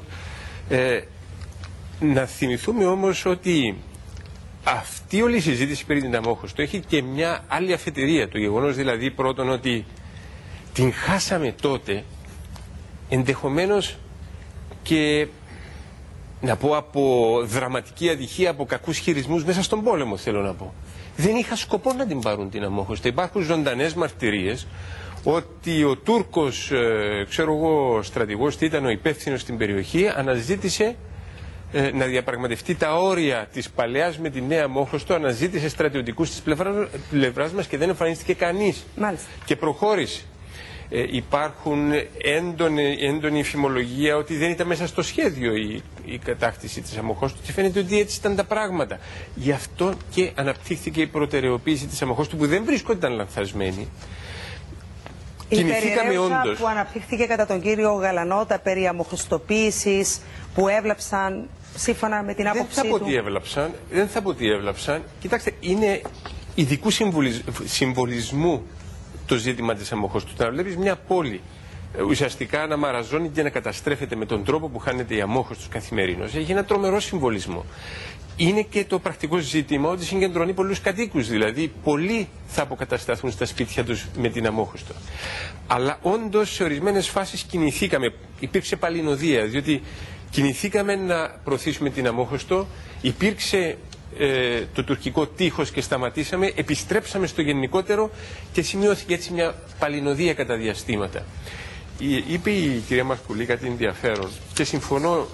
Να θυμηθούμε όμως ότι αυτή όλη η συζήτηση περί την Αμόχωστο έχει και μια άλλη αφετηρία. Το γεγονός δηλαδή πρώτον ότι την χάσαμε τότε, ενδεχομένως και να πω από δραματική ατυχία, από κακούς χειρισμούς μέσα στον πόλεμο, θέλω να πω. Δεν είχα σκοπό να την πάρουν την Αμόχωστο. Υπάρχουν ζωντανές μαρτυρίες ότι ο Τούρκος, ξέρω εγώ, στρατηγός, τι ήταν ο υπεύθυνος στην περιοχή, αναζήτησε να διαπραγματευτεί τα όρια της παλαιάς με τη νέα Αμόχωστο, αναζήτησε στρατιωτικούς της πλευράς μας και δεν εμφανίστηκε κανείς. Μάλιστα. Και προχώρησε. Υπάρχουν έντονη φημολογία ότι δεν ήταν μέσα στο σχέδιο η κατάκτηση της Αμοχώστου και φαίνεται ότι έτσι ήταν τα πράγματα. Γι' αυτό και αναπτύχθηκε η προτεραιοποίηση της Αμοχώστου που δεν βρίσκονταν λανθασμένη. Η περιραίουσα που αναπτύχθηκε κατά τον κύριο Γαλανότα περί αμοχωστοποίησης που έβλαψαν σύμφωνα με την άποψή του. Δεν θα πω ότι έβλαψαν. Κοιτάξτε, είναι ειδικού συμβολισμού το ζήτημα της Αμοχώστου. Να βλέπεις μια πόλη ουσιαστικά να μαραζώνει και να καταστρέφεται με τον τρόπο που χάνεται η Αμόχωστος καθημερινώς. Έχει ένα τρομερό συμβολισμό. Είναι και το πρακτικό ζήτημα ότι συγκεντρώνει πολλούς κατοίκους. Δηλαδή, πολλοί θα αποκατασταθούν στα σπίτια τους με την Αμόχωστο. Αλλά όντως σε ορισμένες φάσεις κινηθήκαμε. Υπήρξε παλινοδία, διότι κινηθήκαμε να προωθήσουμε την Αμόχωστο. Υπήρξε το τουρκικό τείχος και σταματήσαμε. Επιστρέψαμε στο γενικότερο και σημειώθηκε έτσι μια παλινοδία κατά διαστήματα. Είπε η κυρία Μαρκουλή κάτι ενδιαφέρον και συμφωνώ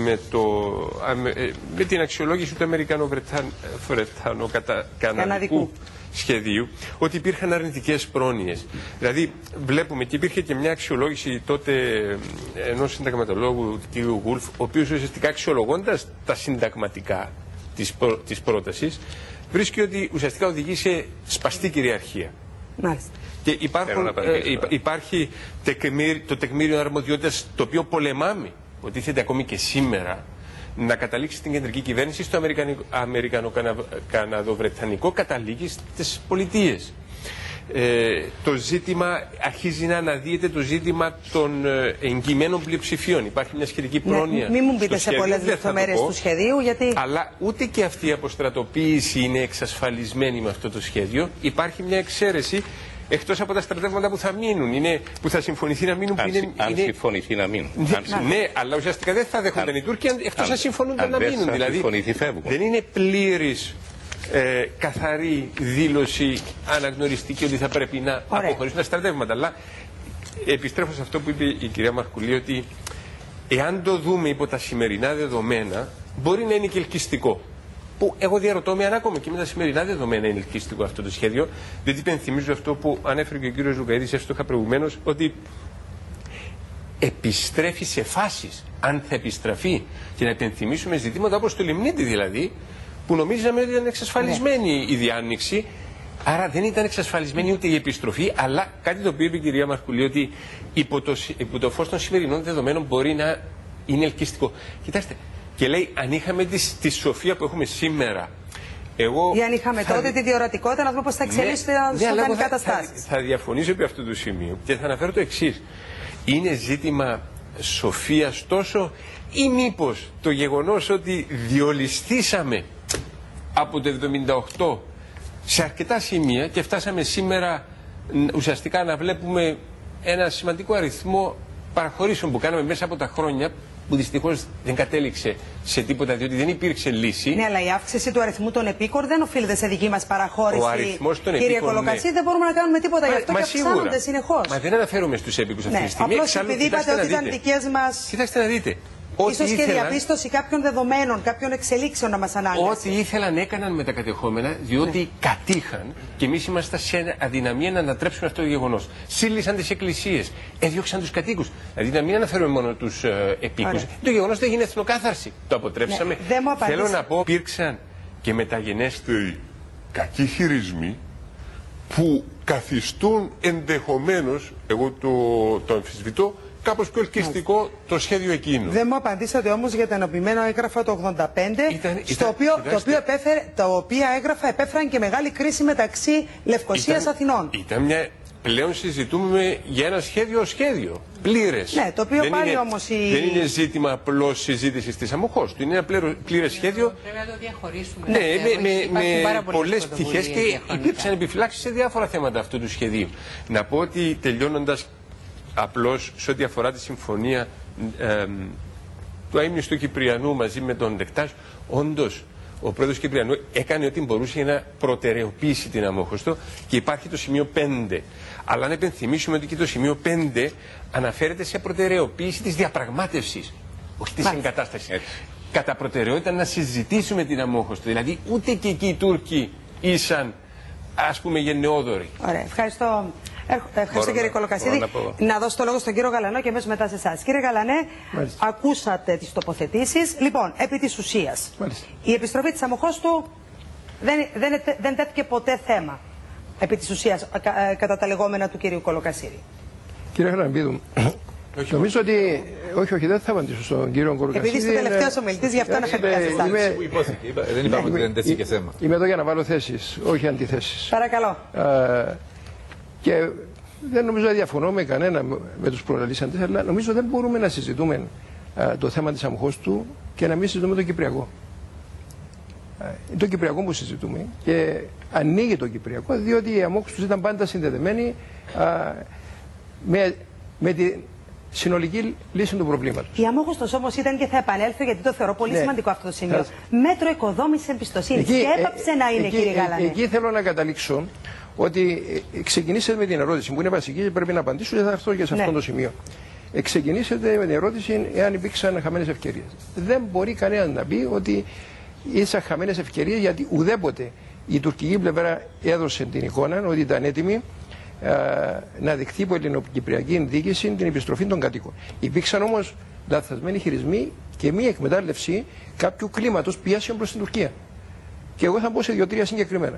με την αξιολόγηση του Αμερικανο-Βρετανο-Καναδικού σχεδίου ότι υπήρχαν αρνητικές πρόνοιες. Δηλαδή βλέπουμε και υπήρχε και μια αξιολόγηση τότε ενός συνταγματολόγου του κ. Γουλφ, ο οποίος ουσιαστικά αξιολογώντας τα συνταγματικά της πρότασης βρίσκει ότι ουσιαστικά οδηγεί σε σπαστή κυριαρχία. Μάλιστα. Και υπάρχει το τεκμήριο αρμοδιότητας, το οποίο πολεμάμε, ότι ήθεται ακόμη και σήμερα, να καταλήξει στην κεντρική κυβέρνηση. Στο Αμερικανο-Καναδο-Βρετανικό καταλήγει στις πολιτείες. Το ζήτημα αρχίζει να αναδύεται, το ζήτημα των εγκυμένων πλειοψηφίων. Υπάρχει μια σχετική πρόνοια. Μην μου πείτε σε πολλές λεπτομέρειες του σχεδίου, γιατί. Αλλά ούτε και αυτή η αποστρατοποίηση είναι εξασφαλισμένη με αυτό το σχέδιο. Υπάρχει μια εξαίρεση. Εκτός από τα στρατεύματα που θα μείνουν, που θα συμφωνηθεί να μείνουν. Αν συμφωνηθεί να μείνουν. Ναι, αλλά ουσιαστικά δεν θα δέχονταν οι Τούρκοι εκτός αν συμφωνούνταν να μείνουν. Δηλαδή δεν είναι πλήρης καθαρή δήλωση αναγνωριστική ότι θα πρέπει να αποχωρήσουν τα στρατεύματα. Αλλά επιστρέφω σε αυτό που είπε η κυρία Μαρκουλή, ότι εάν το δούμε υπό τα σημερινά δεδομένα, μπορεί να είναι και ελκυστικό. Που εγώ διαρωτώ με αν ακόμα και με τα σημερινά δεδομένα είναι ελκυστικό αυτό το σχέδιο. Δεν υπενθυμίζω αυτό που ανέφερε και ο κύριος Λουκαίδης εύστοχα προηγουμένως, ότι επιστρέφει σε φάσεις. Αν θα επιστραφεί, και να υπενθυμίσουμε ζητήματα όπως το Λιμνίτη δηλαδή, που νομίζαμε ότι ήταν εξασφαλισμένη η διάνοιξη, άρα δεν ήταν εξασφαλισμένη ούτε η επιστροφή, αλλά κάτι το οποίο είπε η κυρία Μαρκουλή, ότι υπό το φως των σημερινών δεδομένων μπορεί να είναι ελκυστικό. Κοιτάξτε. Και λέει, αν είχαμε τη σοφία που έχουμε σήμερα, ή αν είχαμε τότε τη διορατικότητα, να δούμε πώς θα εξελίσσεται η κατάσταση. Θα διαφωνήσω επί αυτού του σημείου και θα αναφέρω το εξής. Είναι ζήτημα σοφίας τόσο, ή μήπως το γεγονός ότι διολιστήσαμε από το 1978 σε αρκετά σημεία και φτάσαμε σήμερα ουσιαστικά να βλέπουμε ένα σημαντικό αριθμό παραχωρήσεων που κάναμε μέσα από τα χρόνια, που δυστυχώς δεν κατέληξε σε τίποτα, διότι δεν υπήρξε λύση. Ναι, αλλά η αύξηση του αριθμού των επίκορ δεν οφείλεται σε δική μας παραχώρηση. Ο αριθμός των κύριε επίκορ, Κολοκατσί, ναι. Δεν μπορούμε να κάνουμε τίποτα γι' αυτό και αυξάνονται συνεχώς. Μα δεν αναφέρομαι στους έπικους αυτή τη στιγμή. Απλώς επειδή είπατε ότι ήταν δικές μας. Κοιτάξτε να δείτε. ίσως και διαπίστωση κάποιων δεδομένων, κάποιων εξελίξεων να μας ανάγκασε. Ό,τι ήθελαν έκαναν με τα κατεχόμενα, διότι κατήχαν και εμείς ήμασταν σε αδυναμία να ανατρέψουμε αυτό το γεγονός. Σύλλησαν τις εκκλησίες, έδιωξαν τους κατοίκους. Δηλαδή να μην αναφέρουμε μόνο τους επίκους. Το γεγονός δεν έγινε εθνοκάθαρση. Το αποτρέψαμε. Θέλω να πω, υπήρξαν και μεταγενέστεροι κακοί χειρισμοί που καθιστούν ενδεχομένως, εγώ το αμφισβητώ, κάπως πιο ελκυστικό το σχέδιο εκείνο. Δεν μου απαντήσατε όμως για το ενωπημένο έγγραφο το 85, τα οποία έγγραφα επέφεραν και μεγάλη κρίση μεταξύ Λευκωσίας Αθηνών. Ήταν μια... Πλέον συζητούμε για ένα σχέδιο πλήρες. Ναι, το οποίο πάλι όμως δεν είναι ζήτημα απλώς συζήτησης της Αμμοχώστου. Είναι ένα πλήρες σχέδιο. Πρέπει να το διαχωρίσουμε. Ναι, με πολλές πτυχές και υπήρξαν επιφυλάξεις σε διάφορα θέματα αυτού του σχεδίου. Να πω ότι τελειώνοντας απλώς σε ό,τι αφορά τη συμφωνία του αείμνηστου Κυπριανού μαζί με τον Δεκτάζ, όντως ο πρόεδρος Κυπριανού έκανε ό,τι μπορούσε για να προτεραιοποιήσει την Αμμόχωστο και υπάρχει το σημείο 5. Αλλά να επενθυμίσουμε ότι και το σημείο 5 αναφέρεται σε προτεραιοποίηση της διαπραγμάτευσης, όχι της εγκατάστασης. Κατά προτεραιότητα να συζητήσουμε την Αμμόχωστο. Δηλαδή ούτε και εκεί οι Τούρκοι ήσαν, ας πούμε, γενναιόδοροι. Ωραία, ευχαριστώ. Ευχαριστώ κύριε Κολοκασίδη. Να δώσω το λόγο στον κύριο Γαλανό και αμέσως μετά σε εσάς. Κύριε Γαλανέ, ακούσατε τις τοποθετήσεις. Λοιπόν, επί της ουσίας, η επιστροφή της Αμμοχώστου δεν τέθηκε ποτέ θέμα. Επί της ουσίας, κατά τα λεγόμενα του κύριου Κολοκασίδη. Κύριε Χαραμπίδου, νομίζω ότι. Όχι, δεν θα απαντήσω στον κύριο Κολοκασίδη. Επειδή είστε τελευταίος ομιλητής, γι' αυτό αναφέρθηκα σε εσάς. Δεν είπαμε ότι δεν τέθηκε θέμα. Είμαι εδώ για να βάλω θέσεις, όχι αντιθέσεις. Παρακαλώ. Και δεν νομίζω να διαφωνώ με κανένα με τους προλαλήσαντες, αλλά νομίζω δεν μπορούμε να συζητούμε το θέμα της Αμμοχώστου και να μην συζητούμε το Κυπριακό. Το Κυπριακό που συζητούμε και ανοίγει το Κυπριακό, διότι η Αμμόχωστος ήταν πάντα συνδεδεμένη με τη συνολική λύση του προβλήματος. Η Αμμόχωστος όμως ήταν, και θα επανέλθω γιατί το θεωρώ πολύ σημαντικό αυτό το σημείο, μέτρο οικοδόμησης εμπιστοσύνης. Και έπαψε να είναι, κύριε Γαλανέ. Εκεί θέλω να καταλήξω ότι ξεκινήσετε με την ερώτηση που είναι βασική και πρέπει να απαντήσω και θα έρθω και σε αυτό το σημείο. Ξεκινήσετε με την ερώτηση εάν υπήρξαν χαμένες ευκαιρίες. Δεν μπορεί κανένα να πει ότι ήσαν χαμένες ευκαιρίες, γιατί ουδέποτε η τουρκική πλευρά έδωσε την εικόνα ότι ήταν έτοιμη να δεχθεί από ελληνοκυπριακή διοίκηση την επιστροφή των κατοίκων. Υπήρξαν όμως λαθασμένοι χειρισμοί και μία εκμετάλλευση κάποιου κλίματος πιέσεων προς την Τουρκία. Και εγώ θα πω σε 2-3 συγκεκριμένα.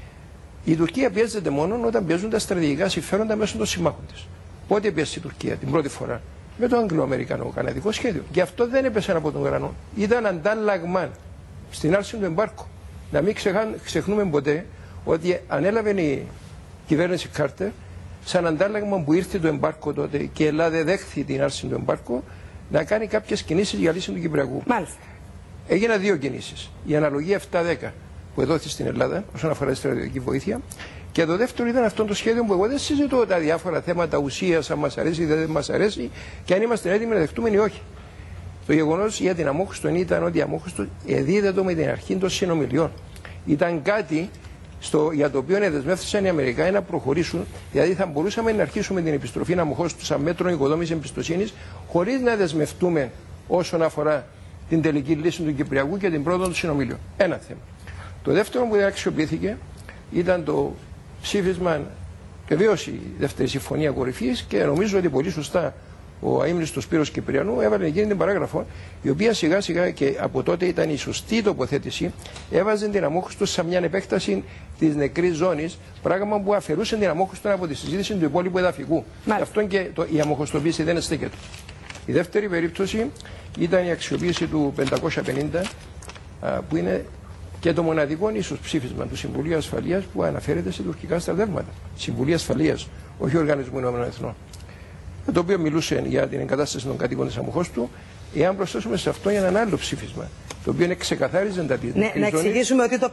Η Τουρκία πιέζεται μόνο όταν πιέζουν τα στρατηγικά συμφέροντα μέσω των συμμάχων της. Πότε πιέζει η Τουρκία την πρώτη φορά? Με το Αγγλο-Αμερικανο-Καναδικό σχέδιο. Και αυτό δεν έπεσε από τον ουρανό. Ήταν αντάλλαγμα στην άρση του εμπάρκου. Να μην ξεχνούμε ποτέ ότι ανέλαβε η κυβέρνηση Κάρτερ σαν αντάλλαγμα που ήρθε το εμπάρκο τότε και η Ελλάδα δέχθη την άρση του εμπάρκου να κάνει κάποιες κινήσεις για λύση του Κυπριακού. Μάλιστα. Έγιναν 2 κινήσεις. Η αναλογία 7-10 που εδόθη στην Ελλάδα όσον αφορά τη στρατιωτική βοήθεια. Και το δεύτερο ήταν αυτό το σχέδιο που εγώ δεν συζητώ τα διάφορα θέματα ουσίας, αν μας αρέσει ή δεν μας αρέσει και αν είμαστε έτοιμοι να δεχτούμε ή όχι. Το γεγονός για την Αμμόχωστο ήταν ότι η Αμμόχωστο εδίδεται με την αρχή των συνομιλιών. Ήταν κάτι για το οποίο δεσμεύτησαν οι Αμερικάνοι να προχωρήσουν, δηλαδή θα μπορούσαμε να αρχίσουμε την επιστροφή Αμμοχώστου σαν μέτρο οικοδόμησης εμπιστοσύνης, χωρίς να δεσμευτούμε όσον αφορά την τελική λύση του Κυπριακού και την πρόοδο των συνομιλιών. Ένα θέμα. Το δεύτερο που δεν αξιοποιήθηκε ήταν το ψήφισμα, βεβαίως η δεύτερη συμφωνία κορυφής, και νομίζω ότι πολύ σωστά ο αείμνηστος Σπύρος Κυπριανού έβαλε εκείνη την παράγραφο, η οποία σιγά σιγά και από τότε ήταν η σωστή τοποθέτηση, έβαζε την Αμμόχωστο σαν μια επέκταση της νεκρής ζώνης, πράγμα που αφαιρούσε την Αμμόχωστο από τη συζήτηση του υπόλοιπου εδαφικού. Αυτό και η αμμοχωστοποίηση δεν στέκεται. Η δεύτερη περίπτωση ήταν η αξιοποίηση του 550, που είναι και το μοναδικό ίσως ψήφισμα του Συμβουλίου Ασφαλείας που αναφέρεται σε τουρκικά στρατεύματα. Συμβουλίου Ασφαλείας, όχι Οργανισμού Ηνωμένων Εθνών. Το οποίο μιλούσε για την εγκατάσταση των κατοίκων της Αμμοχώστου, εάν προσθέσουμε σε αυτό έναν άλλο ψήφισμα, το οποίο είναι ξεκαθάριζαν τα νεκρή ζώνη. Να εξηγήσουμε ότι το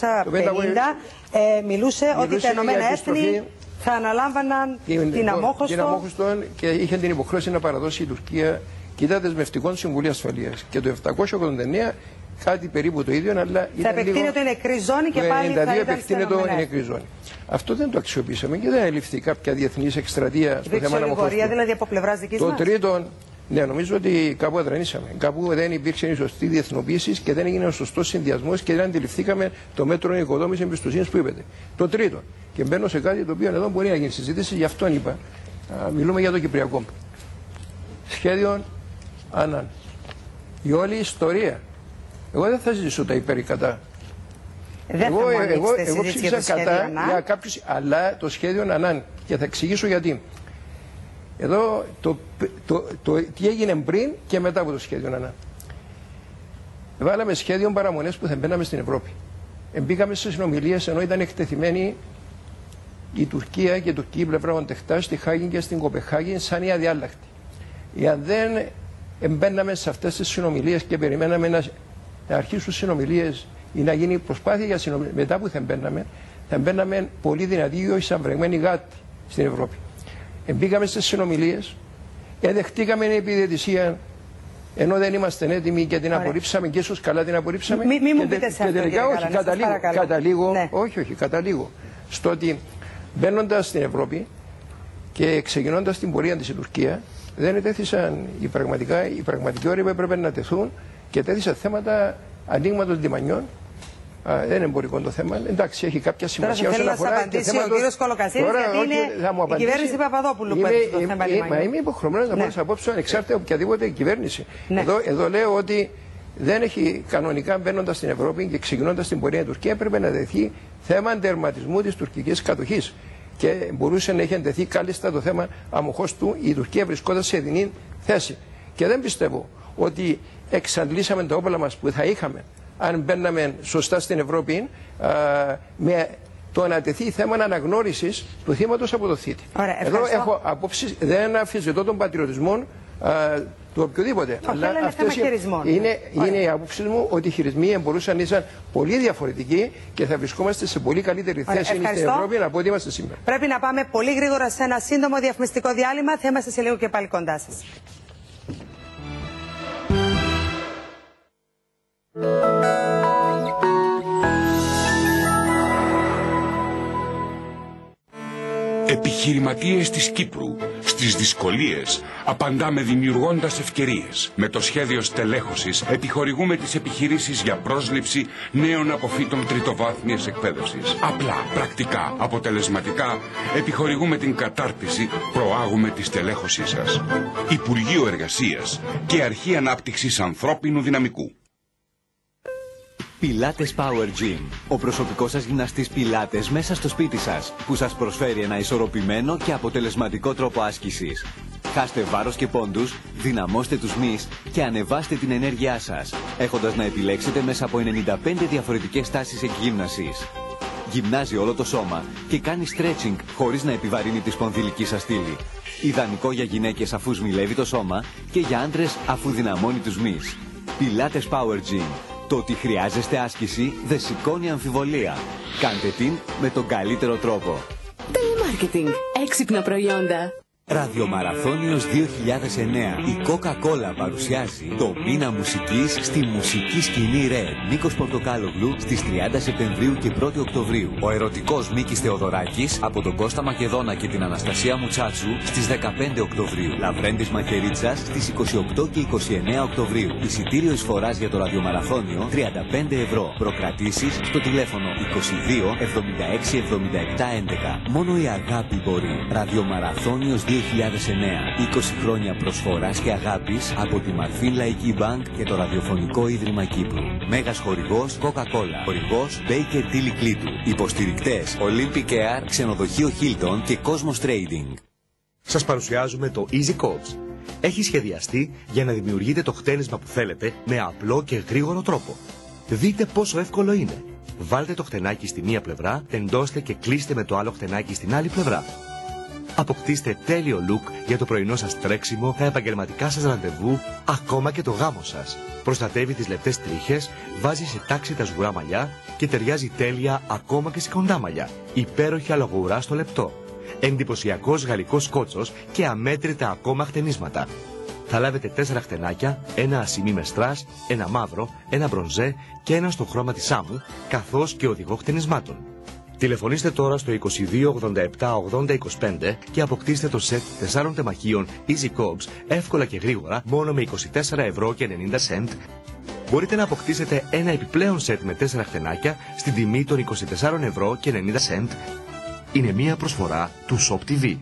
550 μιλούσε ότι τα Ηνωμένα Έθνη θα αναλάμβαναν την Αμμόχωστο και είχε την υποχρέωση να παραδώσει η Τουρκία και ήταν δεσμευτικό Συμβουλίου Ασφαλείας. Και το 789 κάτι περίπου το ίδιο, αλλά θα επεκτείνεται η νεκρή ζώνη και πάλι θα επεκτείνεται η νεκρή ζώνη. Αυτό δεν το αξιοποιήσαμε και δεν ελήφθη κάποια διεθνής εκστρατεία στο θέμα Αμμοχώστου. Δηλαδή από πλευράς δικής μας. Το τρίτο, Ναι, νομίζω ότι κάπου αδρανήσαμε. Κάπου δεν υπήρξε η σωστή διεθνοποίηση και δεν έγινε ο σωστό συνδυασμό και δεν αντιληφθήκαμε το μέτρο οικοδόμηση εμπιστοσύνη που είπατε. Το τρίτο, και μπαίνω σε κάτι το οποίο εδώ μπορεί να γίνει συζήτηση, γι' αυτό είπα. Μιλούμε για το Κυπριακό. Σχέδιο Ανάν. Η όλη ιστορία. Εγώ δεν θα ζητήσω τα υπέρ ή κατά. Εγώ ψήφισα κατά για κάποιους, αλλά το σχέδιο Ανάν. Και θα εξηγήσω γιατί. Εδώ τι έγινε πριν και μετά από το σχέδιο Ανάν. Βάλαμε σχέδιο παραμονές που θα μπαίναμε στην Ευρώπη. Μπήκαμε σε συνομιλίες ενώ ήταν εκτεθειμένοι η Τουρκία και η τουρκική πλευρά οντεχτά στη Χάγη και στην Κοπεχάγη σαν η αδιάλακτη. Εάν δεν μπαίναμε σε αυτές τις συνομιλίες και περιμέναμε να αρχίσουν συνομιλίες ή να γίνει προσπάθεια για συνομιλίες, μετά που θα μπαίναμε πολύ δυνατοί ή όχι σαν βρεγμένοι γάτοι στην Ευρώπη. Μπήκαμε στις συνομιλίες, δεχτήκαμε την επιδιαιτησία ενώ δεν ήμασταν έτοιμοι και την απορρίψαμε και ίσως καλά την απορρίψαμε. Μην μου πείτε σε αυτό, τελικά, όχι, καταλήγω στο ότι μπαίνοντας στην Ευρώπη και ξεκινώντας την πορεία της η Τουρκία, δεν ετέθησαν οι πραγματικοί όροι που έπρεπε να τεθούν και τέθησαν θέματα ανοίγματος λιμανιών. Δεν είναι εμπορικό το θέμα. Εντάξει, έχει κάποια σημασία όσον αφορά. Τώρα θα απαντήσει ο κύριος Κολοκασίδης, γιατί είναι η κυβέρνηση Παπαδόπουλου που έχει το θέμα λιμανιών. Μα είμαι υποχρεωμένος να πω τις απόψεις ανεξάρτητα από οποιαδήποτε κυβέρνηση. Εδώ λέω ότι δεν έχει κανονικά μπαίνοντας στην Ευρώπη και ξεκινώντας την πορεία Τουρκία έπρεπε να δεθεί θέμα τερματισμού της τουρκικής κατοχής. Και μπορούσε να έχει εντεθεί κάλλιστα το θέμα αμοχώς του, η Τουρκία βρισκόταν σε δινή θέση. Και δεν πιστεύω ότι εξαντλήσαμε τα όπλα μας που θα είχαμε αν μπαίναμε σωστά στην Ευρώπη με το να τεθεί θέμα αναγνώρισης του θύματος από το θήτη. Εδώ έχω απόψεις, δεν αμφισβητώ τον πατριωτισμό του οποιοδήποτε. Αλλά είναι η άποψη μου ότι οι χειρισμοί μπορούσαν να είναι πολύ διαφορετικοί και θα βρισκόμαστε σε πολύ καλύτερη θέση στην Ευρώπη από ό,τι είμαστε σήμερα. Πρέπει να πάμε πολύ γρήγορα σε ένα σύντομο διαφημιστικό διάλειμμα. Θα είμαστε σε λίγο και πάλι κοντά σας. Επιχειρηματίες της Κύπρου. Στις δυσκολίες απαντάμε δημιουργώντας ευκαιρίες. Με το σχέδιο στελέχωσης επιχορηγούμε τις επιχειρήσεις για πρόσληψη νέων αποφύτων τριτοβάθμιας εκπαίδευσης. Απλά, πρακτικά, αποτελεσματικά επιχορηγούμε την κατάρτιση, προάγουμε τη στελέχωσή σας. Υπουργείο Εργασίας και Αρχή Ανάπτυξης Ανθρώπινου Δυναμικού. Pilates Power Gym. Ο προσωπικός σας γυμναστής Pilates μέσα στο σπίτι σας, που σας προσφέρει ένα ισορροπημένο και αποτελεσματικό τρόπο άσκησης. Χάστε βάρος και πόντους, δυναμώστε τους μυς και ανεβάστε την ενέργειά σας, έχοντας να επιλέξετε μέσα από 95 διαφορετικές τάσεις εκγύμνασης. Γυμνάζει όλο το σώμα και κάνει stretching χωρίς να επιβαρύνει τη σπονδυλική σας στήλη. Ιδανικό για γυναίκες αφού σμιλεύει το σώμα και για άντρες αφού δυναμώνει τους μυς. Pilates Power Gym. Το ότι χρειάζεστε άσκηση δεν σηκώνει αμφιβολία. Κάντε την με τον καλύτερο τρόπο. Telemarketing. Έξυπνα προϊόντα. Ραδιομαραθώνιος 2009. Η Coca-Cola παρουσιάζει το μήνα μουσικής στη μουσική σκηνή ΡΕ. Νίκος Πορτοκάλογλου στις 30 Σεπτεμβρίου και 1η Οκτωβρίου. Ο ερωτικός Μίκης Θεοδωράκης από τον Κώστα Μακεδόνα και την Αναστασία Μουτσάτσου στις 15 Οκτωβρίου. Λαβρέντης Μακερίτσας στις 28 και 29 Οκτωβρίου. Εισιτήριο εισφοράς για το ραδιομαραθώνιο 35 ευρώ. Προκρατήσεις στο τηλέφωνο 22 76 77 11. Μόνο η αγάπη μπορεί. Ραδιομαραθώνιος 2009. 20 χρόνια προσφοράς και αγάπης από τη Μαρφίν Λαϊκή Μπανκ και το Ραδιοφωνικό Ίδρυμα Κύπρου. Μέγας χορηγός Coca-Cola. Χορηγός Baker Tilly Κλήτου. Υποστηρικτές Olympic Air, Ξενοδοχείο Hilton και Cosmos Trading. Σας παρουσιάζουμε το Easy Coach. Έχει σχεδιαστεί για να δημιουργείτε το χτένισμα που θέλετε με απλό και γρήγορο τρόπο. Δείτε πόσο εύκολο είναι. Βάλτε το χτενάκι στη μία πλευρά, τεντώστε και κλείστε με το άλλο χτενάκι στην άλλη πλευρά. Αποκτήστε τέλειο look για το πρωινό σας τρέξιμο, τα επαγγελματικά σας ραντεβού, ακόμα και το γάμο σας. Προστατεύει τις λεπτές τρίχες, βάζει σε τάξη τα σγουρά μαλλιά και ταιριάζει τέλεια ακόμα και σε κοντά μαλλιά. Υπέροχη αλογουρά στο λεπτό. Εντυπωσιακός γαλλικός κότσος και αμέτρητα ακόμα χτενίσματα. Θα λάβετε 4 χτενάκια, ένα ασημί με στρας, ένα μαύρο, ένα μπρονζέ και ένα στο χρώμα της άμμου, καθώς και οδηγό χτενισμάτων. Τηλεφωνήστε τώρα στο 22 87 80 25 και αποκτήστε το σετ 4 τεμαχίων Easy Cogs εύκολα και γρήγορα μόνο με 24 ευρώ και 90 cent. Μπορείτε να αποκτήσετε ένα επιπλέον σετ με 4 χτενάκια στην τιμή των 24 ευρώ και 90 cent. Είναι μια προσφορά του Shop TV.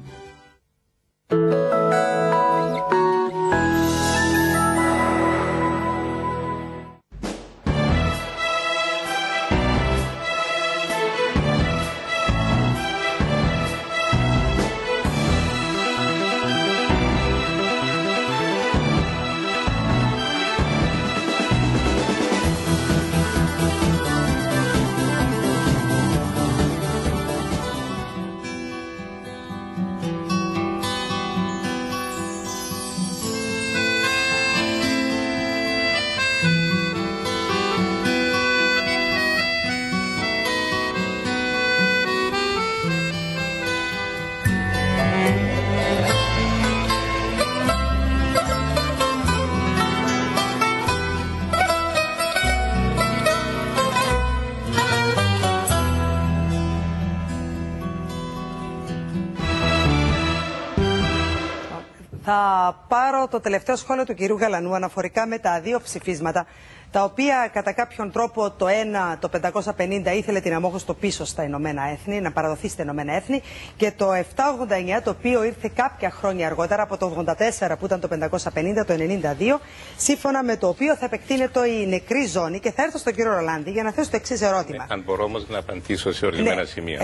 Θα πάρω το τελευταίο σχόλιο του κυρίου Γαλανού αναφορικά με τα δύο ψηφίσματα, τα οποία κατά κάποιον τρόπο το ένα, το 550, ήθελε την αμόχωστο πίσω στα Ηνωμένα Έθνη, να παραδοθεί στα Ηνωμένα Έθνη, και το 789, το οποίο ήρθε κάποια χρόνια αργότερα, από το 84 που ήταν το 550, το 92, σύμφωνα με το οποίο θα επεκτείνεται η νεκρή ζώνη. Και θα έρθω στον κύριο Ρολάνδη για να θέσω το εξής ερώτημα. Αν μπορώ όμως να απαντήσω σε ορισμένα σημεία.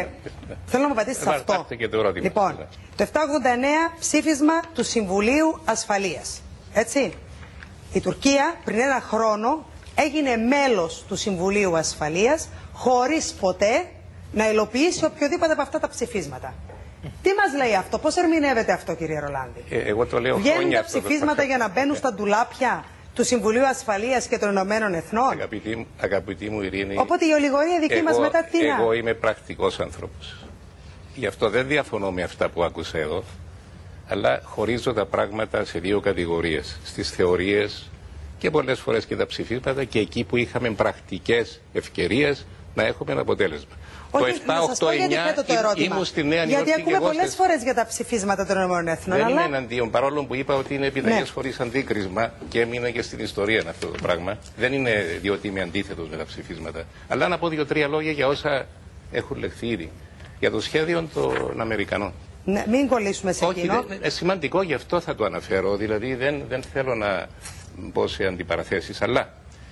Θέλω να μου απαντήσετε σε αυτό. Και το ερώτημα. Λοιπόν, το 789 ψήφισμα του Συμβουλίου Ασφαλείας. Έτσι. Η Τουρκία πριν ένα χρόνο έγινε μέλος του Συμβουλίου Ασφαλείας χωρίς ποτέ να υλοποιήσει οποιοδήποτε από αυτά τα ψηφίσματα. Τι μας λέει αυτό, πώς ερμηνεύεται αυτό, κύριε Ρολάνδη? Εγώ το λέω βγαίνουν τα ψηφίσματα για να μπαίνουν στα ντουλάπια του Συμβουλίου Ασφαλείας και των Ηνωμένων Εθνών? Αγαπητή μου Ειρήνη, οπότε η ολιγορία δική μας μετά τι να... Εγώ είμαι πρακτικός άνθρωπος. Γι' αυτό δεν διαφωνώ με αυτά που άκουσα εδώ, αλλά χωρίζω τα πράγματα σε δύο κατηγορίες. Στις θεωρίες και πολλές φορές και τα ψηφίσματα, και εκεί που είχαμε πρακτικές ευκαιρίες να έχουμε ένα αποτέλεσμα. Όχι, το 789 ήμουν στη Νέα Νιόρκη. Γιατί ακούμε πολλές φορές για τα ψηφίσματα των ΗΠΑ. Δεν είμαι εναντίον, παρόλο που είπα ότι είναι επιταγές χωρίς αντίκρισμα και έμεινε και στην ιστορία αυτό το πράγμα. Δεν είναι διότι είμαι αντίθετος με τα ψηφίσματα. Αλλά να πω δύο-τρία λόγια για όσα έχουν λεχθεί ήδη. Για το σχέδιο των Αμερικανών. Ναι, μην κολλήσουμε σε εκείνο. Όχι, είναι σημαντικό, γι' αυτό θα το αναφέρω. Δηλαδή δεν θέλω να μπω σε αντιπαραθέσεις, αλλά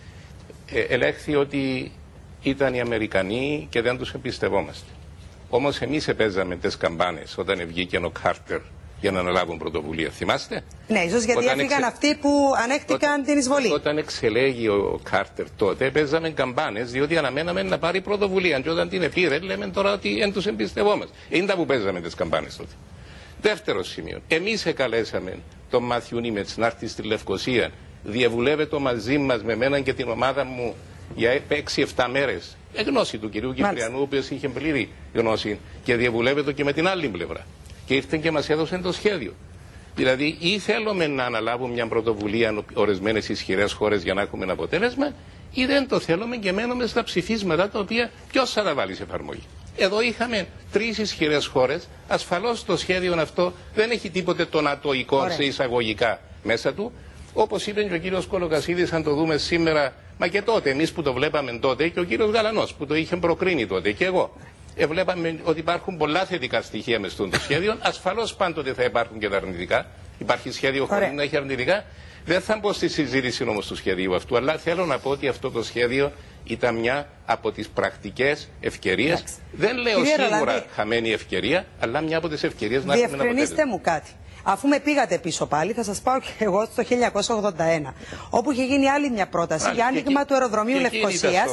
ελέγχθη ότι ήταν οι Αμερικανοί και δεν τους εμπιστευόμαστε. Όμως εμείς επέζαμε τις καμπάνες όταν βγήκε ο Κάρτερ για να αναλάβουν πρωτοβουλία. Θυμάστε? Ναι, ίσως γιατί έφυγαν αυτοί που ανέχτηκαν την εισβολή. Όταν εξελέγει ο Κάρτερ τότε, παίζαμε καμπάνες διότι αναμέναμε να πάρει πρωτοβουλία. Και όταν την πήρε, λέμε τώρα ότι δεν τους εμπιστευόμαστε. Είναι τα που παίζαμε τις καμπάνες τότε. Δεύτερο σημείο. Εμείς εκαλέσαμε τον Μάθιου Νίμετς να έρθει στη Λευκοσία. Διαβουλεύεται μαζί μας, με μένα και την ομάδα μου, για 6-7 μέρες. Γνώση του κυρίου Κυπριανού, ο οποίος είχε πλήρη γνώση, και διαβουλεύεται και με την άλλη πλευρά. Και ήρθαν και μας έδωσαν το σχέδιο. Δηλαδή, ή θέλουμε να αναλάβουμε μια πρωτοβουλία ορισμένες ισχυρές χώρες για να έχουμε ένα αποτέλεσμα, ή δεν το θέλουμε και μένουμε στα ψηφίσματα τα οποία ποιος θα τα βάλει σε εφαρμογή. Εδώ είχαμε 3 ισχυρές χώρες. Ασφαλώς το σχέδιο αυτό δεν έχει τίποτε το νατοϊκό σε εισαγωγικά μέσα του. Όπως είπε και ο κύριος Κολοκασίδης, αν το δούμε σήμερα, μα και τότε, εμείς που το βλέπαμε τότε, και ο κύριος Γαλανός που το είχε προκρίνει τότε, και εγώ. Βλέπαμε ότι υπάρχουν πολλά θετικά στοιχεία μες στο σχέδιο. Ασφαλώς πάντοτε θα υπάρχουν και τα αρνητικά. Υπάρχει σχέδιο χωρίς να έχει αρνητικά. Δεν θα μπω στη συζήτηση όμως του σχεδίου αυτού, αλλά θέλω να πω ότι αυτό το σχέδιο ήταν μια από τις πρακτικές ευκαιρίες. Δεν λέω σίγουρα χαμένη ευκαιρία, αλλά μια από τις ευκαιρίες να έχουμε ένα αποτέλεσμα. Διευκρινίστε μου κάτι. Αφού με πήγατε πίσω πάλι, θα σας πάω και εγώ στο 1981, όπου είχε γίνει άλλη μια πρόταση για άνοιγμα του αεροδρομίου Λευκοσίας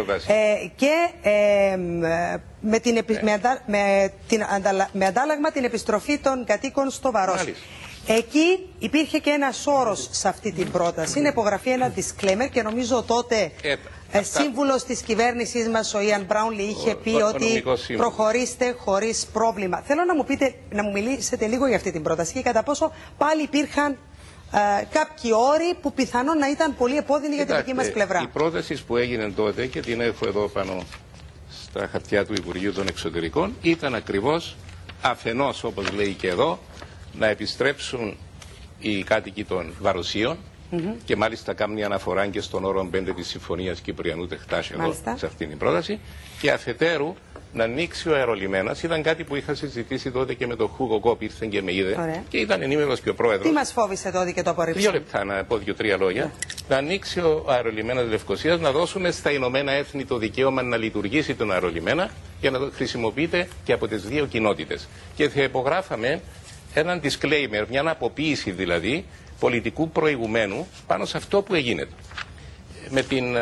με αντάλλαγμα την επιστροφή των κατοίκων στο Βαρός. Εκεί υπήρχε και ένας όρος σε αυτή την πρόταση, είναι υπογραφή ένα disclaimer, και νομίζω τότε σύμβουλος της κυβέρνησής μας, ο Ιαν Μπράουνλι, είχε πει ότι προχωρήστε χωρίς πρόβλημα. Θέλω να μου πείτε, να μου μιλήσετε λίγο για αυτή την πρόταση και κατά πόσο πάλι υπήρχαν κάποιοι όροι που πιθανόν να ήταν πολύ επώδυνοι για την δική μας πλευρά. Η πρόταση που έγινε τότε, και την έχω εδώ πάνω στα χαρτιά του Υπουργείου των Εξωτερικών ήταν ακριβώς αφενός, όπως λέει και εδώ, να επιστρέψουν οι κάτοικοι των Βαροσίων και μάλιστα κάνει αναφορά και στον όρο 5 της Συμφωνίας Κυπριανού Τεχτάς εδώ σε αυτήν την πρόταση, και αφετέρου να ανοίξει ο αερολιμένας. Ήταν κάτι που είχα συζητήσει τότε και με τον Χούγκο Κόπ, ήρθε και με είδε και ήταν ενήμερος και ο πρόεδρος. Τι μας φόβησε τότε και το απορρίψαμε? 2 λεπτά να πω 2-3 λόγια. Να ανοίξει ο αερολιμένας Λευκωσίας, να δώσουμε στα Ηνωμένα Έθνη το δικαίωμα να λειτουργήσει τον αερολιμένα για να το χρησιμοποιείται και από τις δύο κοινότητες. Και θα υπογράφαμε έναν disclaimer, μια αποποίηση δηλαδή πολιτικού προηγουμένου πάνω σε αυτό που έγινε. Με την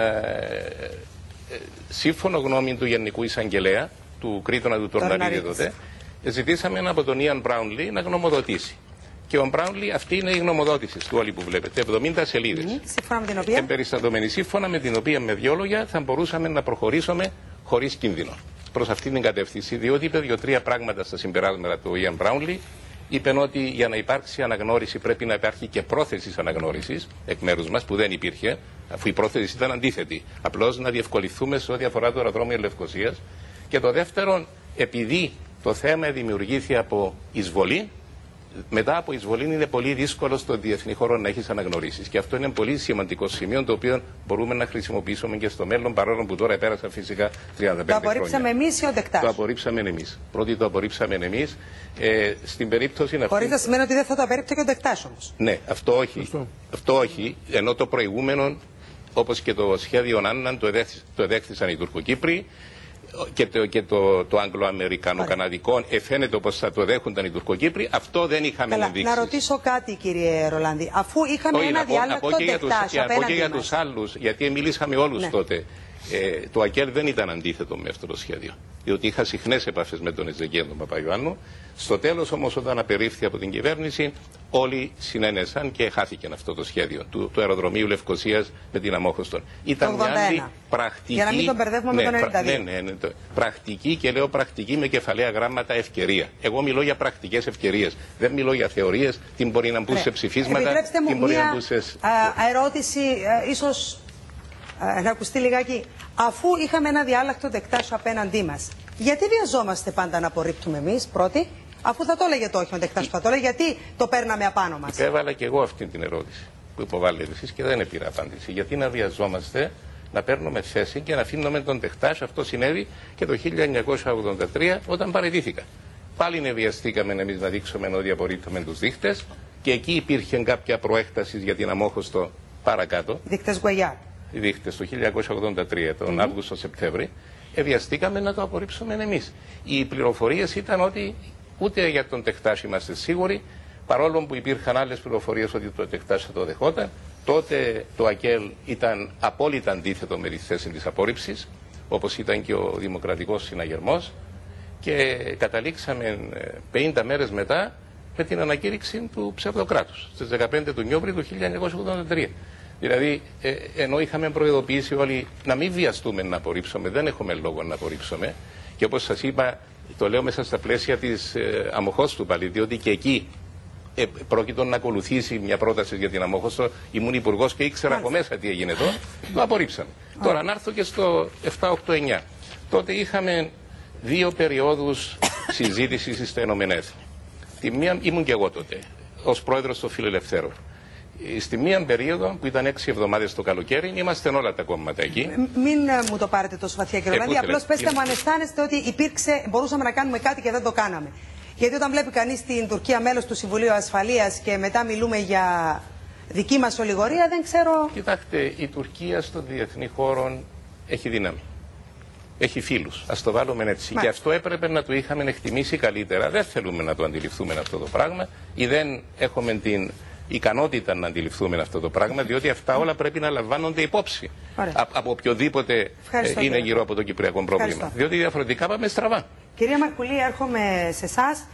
σύμφωνο γνώμη του Γενικού Εισαγγελέα, του Κρήτονα του Τορναρίδη τότε, ζητήσαμε από τον Ιαν Μπράουνλι να γνωμοδοτήσει. Και ο Μπράουνλι, αυτή είναι η γνωμοδότηση του όλη που βλέπετε, 70 σελίδες. Σύμφωνα με την οποία? Εμπεριστατωμένη, σύμφωνα με την οποία, με 2 λόγια, θα μπορούσαμε να προχωρήσουμε χωρίς κίνδυνο προς αυτήν την κατεύθυνση, διότι είπε 2-3 πράγματα στα συμπεράσματα του Ιαν Μπράουνλι. Είπε ότι για να υπάρξει αναγνώριση πρέπει να υπάρχει και πρόθεση αναγνώρισης εκ μέρους μας, που δεν υπήρχε, αφού η πρόθεση ήταν αντίθετη. Απλώς να διευκολυθούμε σε ό,τι αφορά το αεροδρόμιο Λευκωσίας. Και το δεύτερο, επειδή το θέμα δημιουργήθηκε από εισβολή, μετά από εισβολή είναι πολύ δύσκολο στο διεθνή χώρο να έχεις αναγνωρίσεις. Και αυτό είναι πολύ σημαντικό σημείο, το οποίο μπορούμε να χρησιμοποιήσουμε και στο μέλλον, παρόλο που τώρα πέρασαν φυσικά 35 χρόνια. Το απορρίψαμε εμείς ή ο Τεχτάς? Το απορρίψαμε εμείς. Πρώτοι το απορρίψαμε εμείς. Στην περίπτωση αυτή. Χωρίς να σημαίνει ότι δεν θα το απορρίψει και ο Τεχτάς όμως. Ναι, αυτό όχι. Αυτό όχι. Ενώ το προηγούμενο, όπως και το σχέδιο Άνναν, το εδέχθησαν οι Τουρκοκύπροι. Και το Αγγλοαμερικανο-Καναδικό φαίνεται πως θα το δέχονταν οι Τουρκοκύπροι. Αυτό δεν είχαμε ενδείξεις. Να ρωτήσω κάτι, κύριε Ρολάνδη. Αφού είχαμε ένα διάλεκτο Τεχτάς απέναντι μας. Και για τους άλλους, γιατί μιλήσαμε όλους τότε. Το ΑΚΕΛ δεν ήταν αντίθετο με αυτό το σχέδιο. Διότι είχα συχνές επαφές με τον Εζεκία τον Παπαϊωάννου. Στο τέλος όμως, όταν απερίφθη από την κυβέρνηση, όλοι συνένεσαν και χάθηκε αυτό το σχέδιο του αεροδρομίου Λευκωσίας με την Αμόχωστον. Ήταν μια πρακτική. Για να μην τον μπερδεύουμε με τον 92. Ναι, πρακτική, και λέω πρακτική με κεφαλαία γράμματα, ευκαιρία. Εγώ μιλώ για πρακτικές ευκαιρίες. Δεν μιλώ για θεωρίες, τι μπορεί να μπουν σε ψηφίσματα. Επιτρέψτε μου μια ερώτηση, ίσως να ακουστεί λιγάκι. Αφού είχαμε ένα διάλεκτο Τεχτάς απέναντί μας, γιατί βιαζόμαστε πάντα να απορρίπτουμε εμείς πρώτοι, αφού θα το έλεγε το όχι ο Τεχτάς, θα το έλεγε, γιατί το παίρναμε απάνω μας? Έβαλα και εγώ αυτή την ερώτηση που υποβάλλετε εσείς και δεν πήρα απάντηση. Γιατί να βιαζόμαστε να παίρνουμε θέση και να αφήνουμε τον Τεχτάς? Αυτό συνέβη και το 1983 όταν παραιτήθηκα. Πάλι βιαστήκαμε εμείς να δείξουμε ότι απορρίπτουμε τους δείχτες, και εκεί υπήρχε κάποια προέκταση για την Αμόχωστο παρακάτω. Δείχτες Γκουαγιάρ. Οι δείχτες το 1983, τον Αύγουστο-Σεπτέμβρη, βιαστήκαμε να το απορρίψουμε εμείς. Οι πληροφορίες ήταν ότι ούτε για τον Τεχτάς είμαστε σίγουροι, παρόλο που υπήρχαν άλλες πληροφορίες ότι το Τεχτάς θα το δεχόταν. Τότε το ΑΚΕΛ ήταν απόλυτα αντίθετο με τη θέση της απόρριψης, όπως ήταν και ο Δημοκρατικός Συναγερμός, και καταλήξαμε 50 μέρες μετά με την ανακήρυξη του ψευδοκράτους, στις 15 του Νιόβρη του 1983. Δηλαδή, ενώ είχαμε προειδοποιήσει όλοι να μην βιαστούμε να απορρίψουμε, δεν έχουμε λόγο να απορρίψουμε. Και όπως σας είπα, το λέω μέσα στα πλαίσια της Αμοχώστου πάλι, διότι και εκεί πρόκειτο να ακολουθήσει μια πρόταση για την Αμόχωστο. Ήμουν υπουργός και ήξερα από μέσα τι έγινε εδώ. Το απορρίψαμε. Τώρα να έρθω και στο 7-8-9. Τότε είχαμε 2 περιόδους συζήτησης στα Ηνωμένα Έθνη. Τη μία ήμουν και εγώ τότε, ως πρόεδρος των Φιλελευθέρων. Στη μία περίοδο που ήταν 6 εβδομάδες το καλοκαίρι, είμαστε όλα τα κόμματα εκεί. Μην μου το πάρετε τόσο βαθιά, κύριε Ρολάνδη. Απλώς πέστε μου αν αισθάνεστε ότι μπορούσαμε να κάνουμε κάτι και δεν το κάναμε. Γιατί όταν βλέπει κανείς την Τουρκία μέλος του Συμβουλίου Ασφαλείας και μετά μιλούμε για δική μας ολιγορία, δεν ξέρω. Κοιτάξτε, η Τουρκία στον διεθνή χώρο έχει δύναμη. Έχει φίλους. Ας το βάλουμε έτσι. Και αυτό έπρεπε να το είχαμε εκτιμήσει καλύτερα. Δεν θέλουμε να το αντιληφθούμε αυτό το πράγμα, ή δεν έχουμε την ικανότητα να αντιληφθούμε αυτό το πράγμα, διότι αυτά όλα πρέπει να λαμβάνονται υπόψη από οποιοδήποτε είναι γύρω από το κυπριακό πρόβλημα. Διότι διαφορετικά πάμε στραβά. Κυρία Μαρκουλή, έρχομαι σε εσάς.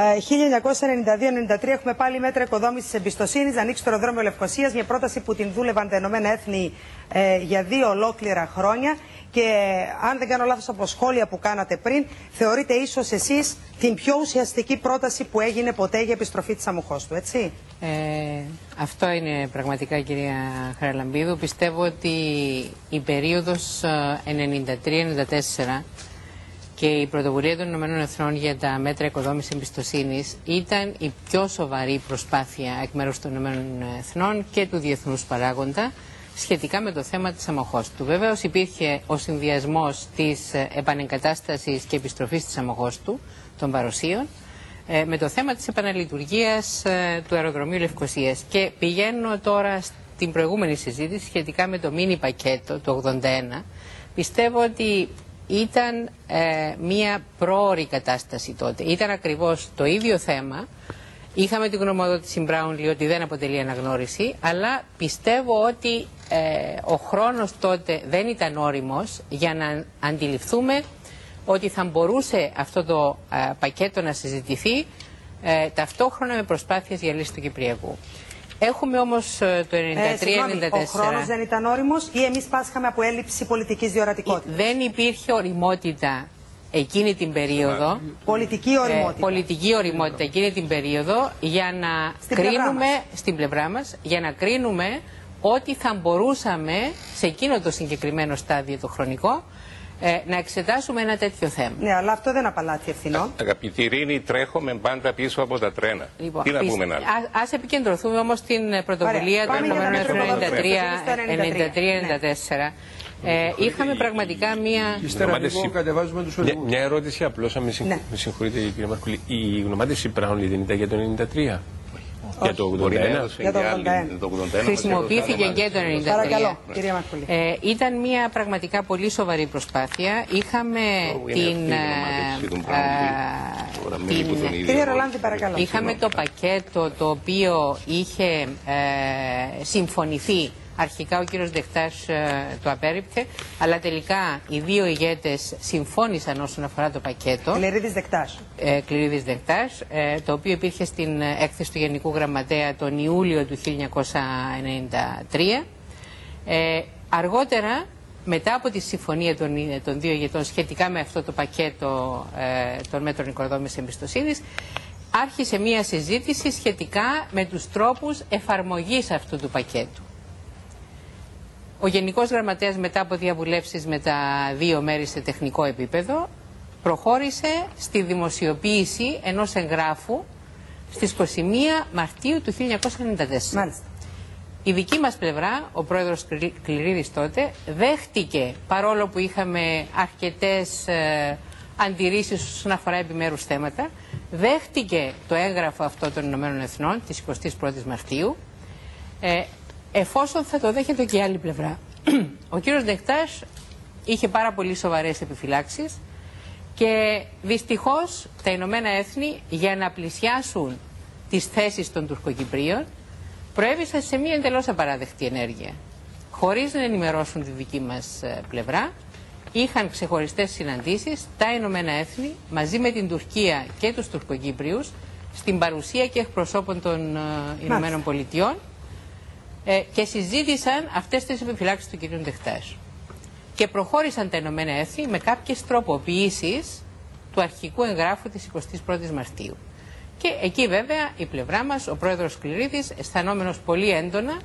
1992-1993 έχουμε πάλι μέτρα οικοδόμησης εμπιστοσύνης, να ανοίξει το αεροδρόμιο Λευκωσίας, μια πρόταση που την δούλευαν τα Ηνωμένα Έθνη για 2 ολόκληρα χρόνια. Και αν δεν κάνω λάθος από σχόλια που κάνατε πριν, θεωρείτε ίσως εσείς την πιο ουσιαστική πρόταση που έγινε ποτέ για επιστροφή της Αμοχώστου, έτσι? Αυτό είναι πραγματικά, κυρία Χαραλαμπίδου. Πιστεύω ότι η περίοδος 93-94 και η πρωτοβουλία των ΗΕ για τα μέτρα οικοδόμησης εμπιστοσύνης ήταν η πιο σοβαρή προσπάθεια εκ μέρους των ΗΕ και του διεθνούς παράγοντα σχετικά με το θέμα της αμοχώστου. Βεβαίως υπήρχε ο συνδυασμός της επανεγκατάστασης και επιστροφής της αμοχώστου των παροσίων με το θέμα της επαναλειτουργίας του αεροδρομίου Λευκωσίας. Και πηγαίνω τώρα στην προηγούμενη συζήτηση σχετικά με το μίνι πακέτο του 1981. Πιστεύω ότι ήταν μια πρόωρη κατάσταση τότε. Ήταν ακριβώς το ίδιο θέμα. Είχαμε την γνωμοδότηση Brownlee ότι δεν αποτελεί αναγνώριση, αλλά πιστεύω ότι ο χρόνος τότε δεν ήταν όριμος για να αντιληφθούμε ότι θα μπορούσε αυτό το πακέτο να συζητηθεί ταυτόχρονα με προσπάθειες για λύση του Κυπριακού. Έχουμε όμως το 1993-1994... Ο χρόνος δεν ήταν όριμος ή εμείς πάσχαμε από έλλειψη πολιτικής διορατικότητας? Δεν υπήρχε οριμότητα εκείνη την περίοδο. Πολιτική οριμότητα. Εκείνη την περίοδο για να στην πλευρά μας, για να κρίνουμε ότι θα μπορούσαμε σε εκείνο το συγκεκριμένο στάδιο το χρονικό να εξετάσουμε ένα τέτοιο θέμα. Ναι, αλλά αυτό δεν απαλλάττει ευθυνών. Αγαπητή Ειρήνη, τρέχουμε πάντα πίσω από τα τρένα. Λοιπόν, τι να πούμε άλλο. Ας επικεντρωθούμε όμως στην πρωτοβουλία του 1993-1994. Είχαμε πραγματικά μια ερώτηση απλώς, αν με συγχωρείτε κύριε Μαρκουλή. Η γνωμάτευση Brownlee δεν ήταν για το 1993? Για το 1981. Χρησιμοποιήθηκε και το 1993. Παρακαλώ, κυρία Μαρκουλή. Ήταν μια πραγματικά πολύ σοβαρή προσπάθεια. Είχαμε Κύριε Ρολάνδη, παρακαλώ. Είχαμε το πακέτο το οποίο είχε συμφωνηθεί. Αρχικά ο κύριος Δεκτάς το απέρριπτε, αλλά τελικά οι δύο ηγέτες συμφώνησαν όσον αφορά το πακέτο. Κληρίδης Δεκτάς, το οποίο υπήρχε στην έκθεση του Γενικού Γραμματέα τον Ιούλιο του 1993. Αργότερα, μετά από τη συμφωνία των δύο ηγετών σχετικά με αυτό το πακέτο των μέτρων οικοδόμησης εμπιστοσύνης, άρχισε μία συζήτηση σχετικά με τους τρόπους εφαρμογής αυτού του πακέτου. Ο Γενικός Γραμματέας, μετά από διαβουλεύσεις με τα δύο μέρη σε τεχνικό επίπεδο, προχώρησε στη δημοσιοποίηση ενός εγγράφου στις 21 Μαρτίου του 1994. Μάλιστα. Η δική μας πλευρά, ο πρόεδρος Κληρίδης τότε, δέχτηκε, παρόλο που είχαμε αρκετές αντιρρήσεις όσον αφορά επιμέρους θέματα, δέχτηκε το έγγραφο αυτό των Ηνωμένων Εθνών της 21ης Μαρτίου, εφόσον θα το δέχεται και η άλλη πλευρά. Ο κύριος Δεκτάς είχε πάρα πολύ σοβαρές επιφυλάξεις και δυστυχώς τα Ηνωμένα Έθνη, για να πλησιάσουν τις θέσεις των Τουρκοκυπρίων, προέβησαν σε μια εντελώς απαράδεκτη ενέργεια. Χωρίς να ενημερώσουν τη δική μας πλευρά, είχαν ξεχωριστές συναντήσεις τα Ηνωμένα Έθνη μαζί με την Τουρκία και τους Τουρκοκύπριους στην παρουσία και εκπροσώπων των Ηνωμένων Πολιτειών και συζήτησαν αυτές τις επιφυλάξεις του κ. Δεκτάς. Και προχώρησαν τα Ηνωμένα Έθνη με κάποιες τροποποιήσεις του αρχικού εγγράφου της 21ης Μαρτίου. Και εκεί βέβαια η πλευρά μας, ο πρόεδρος Κληρίδης, αισθανόμενος πολύ έντονα,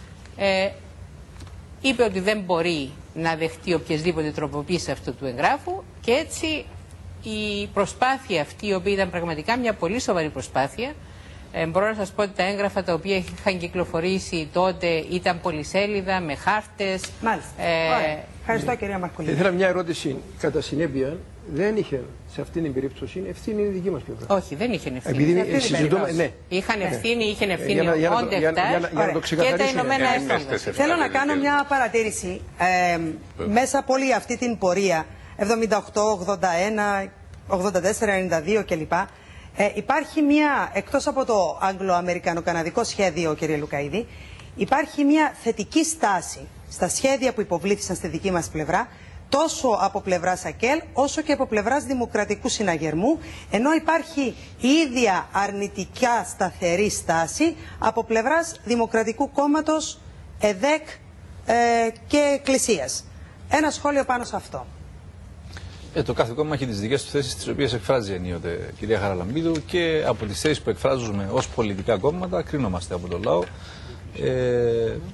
είπε ότι δεν μπορεί να δεχτεί οποιασδήποτε τροποποίηση αυτού του εγγράφου και έτσι η προσπάθεια αυτή, η οποία ήταν πραγματικά μια πολύ σοβαρή προσπάθεια, μπορώ να σας πω ότι τα έγγραφα τα οποία είχαν κυκλοφορήσει τότε ήταν πολυσέλιδα, με χάρτες. Μάλιστα. Ευχαριστώ κυρία Μαρκουλή. Ήθελα μια ερώτηση. Κατά συνέπεια, δεν είχε σε αυτήν την περίπτωση ευθύνη η δική μας πλευρά? Όχι, δεν είχε ευθύνη. Ναι. Είχαν ευθύνη, ο Δεκτάς και τα Ηνωμένα Έθνη. Θέλω να κάνω μια παρατήρηση. Μέσα από όλη αυτή την πορεία, 78, 81, 84, 92 κλπ. Υπάρχει μια, εκτός από το αγγλο-αμερικανο-καναδικό σχέδιο, κύριε Λουκαΐδη, υπάρχει μια θετική στάση στα σχέδια που υποβλήθησαν στη δική μας πλευρά, τόσο από πλευράς ΑΚΕΛ όσο και από πλευράς Δημοκρατικού Συναγερμού, ενώ υπάρχει η ίδια αρνητικά σταθερή στάση από πλευράς Δημοκρατικού Κόμματος, ΕΔΕΚ και Εκκλησίας. Ένα σχόλιο πάνω σε αυτό. Το κάθε κόμμα έχει τις δικές του θέσεις, τις οποίες εκφράζει ενίοτε, κυρία Χαραλαμπίδου, και από τις θέσεις που εκφράζουμε ως πολιτικά κόμματα κρίνομαστε από τον λαό.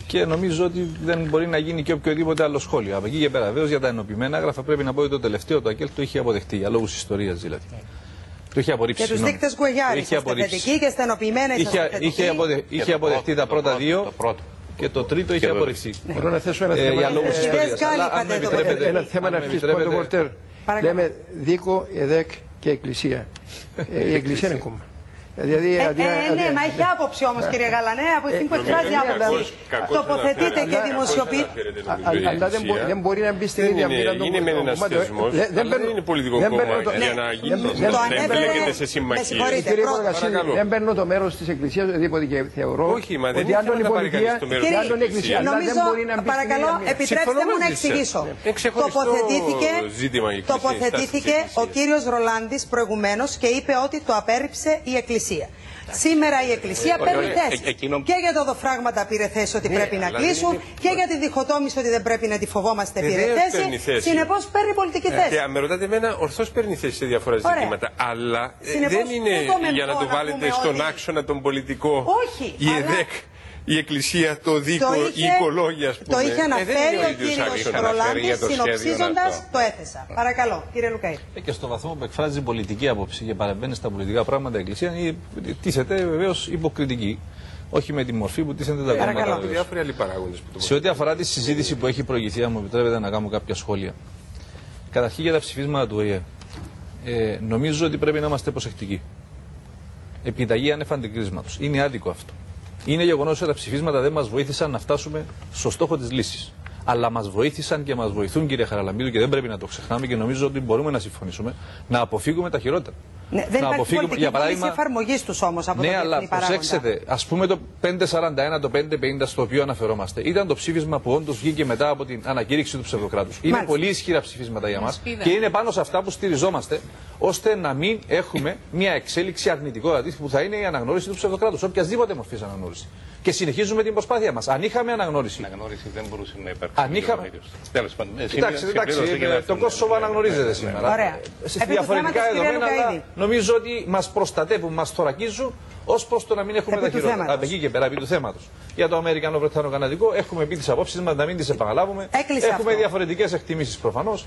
Και νομίζω ότι δεν μπορεί να γίνει και οποιοδήποτε άλλο σχόλιο. Από εκεί και πέρα, βέβαιως για τα ενωπημένα έγγραφα πρέπει να πω ότι το τελευταίο το ΑΚΕΛ το είχε αποδεχτεί, για λόγους ιστορίας δηλαδή. Το είχε απορρίψει. Και τους δείκτες Γκουεγιάρη, είστε θετικοί και στα ενωπημένα είχε αποδεχτεί τα πρώτα δύο. Και το τρίτο είχε απορριφθεί. Μπορώ να θέσω ένα θέμα. Για λόγους ιστορίας. Ένα θέμα να αρχίσει πρώτο πορτέρ. Λέμε δίκο, ΕΔΕΚ και Εκκλησία. Η Εκκλησία είναι κόμμα. Ναι, μα έχει άποψη όμως, κύριε Γαλανέ, από εκείνη που εκφράζει άποψη. Τοποθετείτε και δημοσιοποιείτε. Αλλά δεν μπορεί να μπει στην ίδια μοίρα του. Είναι με ένας θεσμός, αλλά δεν είναι πολιτικό κόμμα για να εμπλέκεται σε συμμαχίες. Δεν παίρνω το μέρος της Εκκλησίας, οτιδήποτε και θεωρώ ότι αν τον η πολιτεία, αν τον η Εκκλησία, αλλά δεν μπορεί να μπει στην ίδια μοίρα. Παρακαλώ, επιτρέψτε μου να εξηγήσω. Τοποθετήθηκε ο κύριος Ρολάντης προηγουμένως και είπε ότι το απέρριψε η Εκκλησία. Σήμερα η Εκκλησία παίρνει θέση. Και για τα οδοφράγματα πήρε θέση ότι πρέπει να κλείσουν και για τη διχοτόμηση ότι δεν πρέπει να τη φοβόμαστε πήρε θέση. Συνεπώς παίρνει πολιτική θέση. Και αν με ρωτάτε εμένα, ορθώς παίρνει θέση σε διάφορα ζητήματα. Αλλά δεν είναι για να το βάλετε στον άξονα τον πολιτικό. Όχι. Η ΕΔΕΚ, η Εκκλησία, το δίκο, η οικολόγια, ας πούμε. Το είχε αναφέρει ο κύριος Ρολάντης, συνοψίζοντας το έθεσα. Παρακαλώ, κύριε Λουκαή. Και στο βαθμό που εκφράζει πολιτική άποψη και παρεμβαίνει στα πολιτικά πράγματα, η Εκκλησία τίθεται βεβαίως υποκριτική. Όχι με τη μορφή που τίθενται τα κόμματα. Σε ό,τι αφορά τη συζήτηση που έχει προηγηθεί, αν μου επιτρέπετε να κάνω κάποια σχόλια. Καταρχήν για τα ψηφίσματα του ΟΗΕ. Νομίζω ότι πρέπει να είμαστε προσεκτικοί. Επιταγή ανεφαντικρίσματος. Είναι άδικο αυτό. Είναι γεγονός ότι τα ψηφίσματα δεν μας βοήθησαν να φτάσουμε στο στόχο της λύσης. Αλλά μας βοήθησαν και μας βοηθούν, κύριε Χαραλαμπίδου, και δεν πρέπει να το ξεχνάμε και νομίζω ότι μπορούμε να συμφωνήσουμε να αποφύγουμε τα χειρότερα. Ναι, δεν υπάρχει πολιτική βούληση εφαρμογής τους όμως από ναι, αλλά προσέξτε, ας πούμε το 541, το 550 στο οποίο αναφερόμαστε, ήταν το ψήφισμα που όντως βγήκε μετά από την ανακήρυξη του ψευδοκράτους. Είναι πολύ ισχυρά ψηφίσματα για μας και είναι πάνω σε αυτά που στηριζόμαστε, ώστε να μην έχουμε μια εξέλιξη αρνητικότατη που θα είναι η αναγνώριση του ψευδοκράτους, οποιασδήποτε μορφή αναγνώριση. Και συνεχίζουμε την προσπάθεια μας. Αν είχαμε αναγνώριση. Η αναγνώριση δεν μπορούσε να υπάρξει. Αν είχαμε. Τέλος πάντων. Κοιτάξτε, το Κόσοβο αναγνωρίζεται σήμερα. Ωραία. Σε διαφορετικά δεδομένα, αλλά νομίζω ότι μας προστατεύουν, μας θωρακίζουν ως προς το να μην έχουμε τα χειρότερα. Από εκεί και πέρα, επί του θέματος. Για το Αμερικανο-Βρετανο-Καναδικό έχουμε πει τις απόψεις μας, να μην τις επαναλάβουμε. Έχουμε διαφορετικές εκτιμήσεις προφανώς.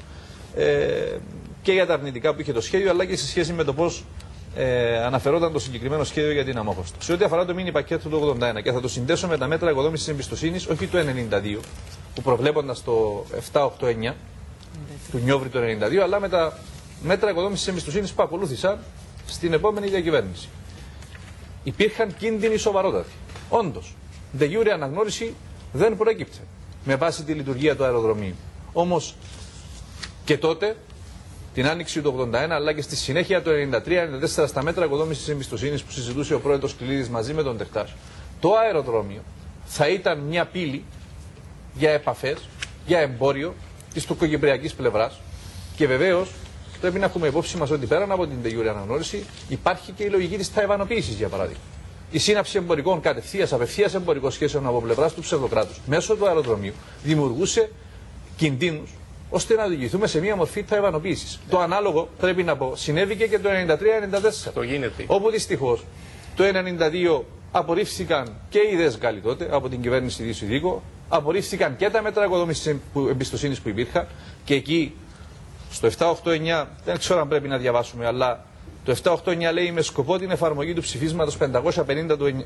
Και για τα αρνητικά που είχε το σχέδιο, αλλά και σε σχέση με το πώς αναφερόταν το συγκεκριμένο σχέδιο για την Αμόχωστο. Σε ό,τι αφορά το μίνι πακέτο του 81 και θα το συνδέσω με τα μέτρα οικοδόμησης εμπιστοσύνης, όχι του 92, που προβλέπονταν το 789 του Νιόβρη του 92, αλλά με τα μέτρα οικοδόμησης εμπιστοσύνης που ακολούθησαν στην επόμενη διακυβέρνηση. Υπήρχαν κίνδυνοι σοβαρότατοι. Όντως, de jure αναγνώριση δεν προέκυψε με βάση τη λειτουργία του αεροδρομίου. Όμως και τότε, την άνοιξη του 81, αλλά και στη συνέχεια του 93-94 στα μέτρα οικοδόμησης εμπιστοσύνης που συζητούσε ο πρόεδρος Κλειδίδης μαζί με τον Τεχτάζ, το αεροδρόμιο θα ήταν μια πύλη για επαφές, για εμπόριο της τουρκοκυπριακής πλευράς και βεβαίως πρέπει να έχουμε υπόψη μας ότι πέραν από την de jure αναγνώριση υπάρχει και η λογική της ταϊβανοποίησης, για παράδειγμα. Η σύναψη εμπορικών απευθείας εμπορικών σχέσεων από πλευράς του ψευδοκράτους μέσω του αεροδρομίου δημιουργούσε κινδύνους ώστε να οδηγηθούμε σε μια μορφή ταϊβανοποίησης. Το ανάλογο, πρέπει να πω, συνέβη και το 93-94. Το γίνεται. Όπου δυστυχώς το 92 απορρίφθηκαν και οι ιδέες Γάλλοι τότε από την κυβέρνηση Δύσου Δίκο, απορρίφθηκαν και τα μέτρα οικοδόμησης εμπιστοσύνης που υπήρχαν και εκεί στο 789, δεν ξέρω αν πρέπει να διαβάσουμε, αλλά το 789 λέει με σκοπό την εφαρμογή του ψηφίσματος 550 του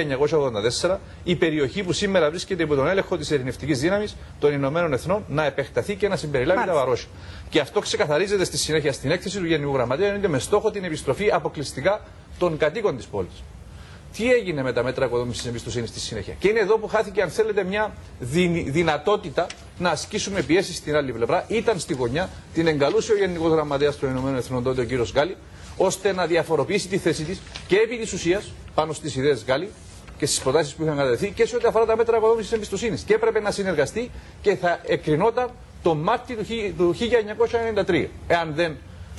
1984 η περιοχή που σήμερα βρίσκεται υπό τον έλεγχο της ειρηνευτικής δύναμης των Ηνωμένων Εθνών να επεκταθεί και να συμπεριλάβει τα Βαρόσια. Και αυτό ξεκαθαρίζεται στη συνέχεια στην έκθεση του Γενικού Γραμματέα με στόχο την επιστροφή αποκλειστικά των κατοίκων της πόλης. Τι έγινε με τα μέτρα οικοδόμησης εμπιστοσύνης στη συνέχεια? Και είναι εδώ που χάθηκε, αν θέλετε, μια δυνατότητα να ασκήσουμε πιέσεις στην άλλη πλευρά. Ήταν στη γωνιά, την εγκαλούσε ο Γενικός Γραμματέας των Ηνωμένων Εθνών τότε, ο κ. Γκάλι, ώστε να διαφοροποιήσει τη θέση της και επί της ουσίας πάνω στις ιδέες Γκάλι και στις προτάσεις που είχαν κατατεθεί και σε ό,τι αφορά τα μέτρα οικοδόμησης εμπιστοσύνης. Και έπρεπε να συνεργαστεί και θα εκκρινόταν το Μάρτιο του 1993, εάν δεν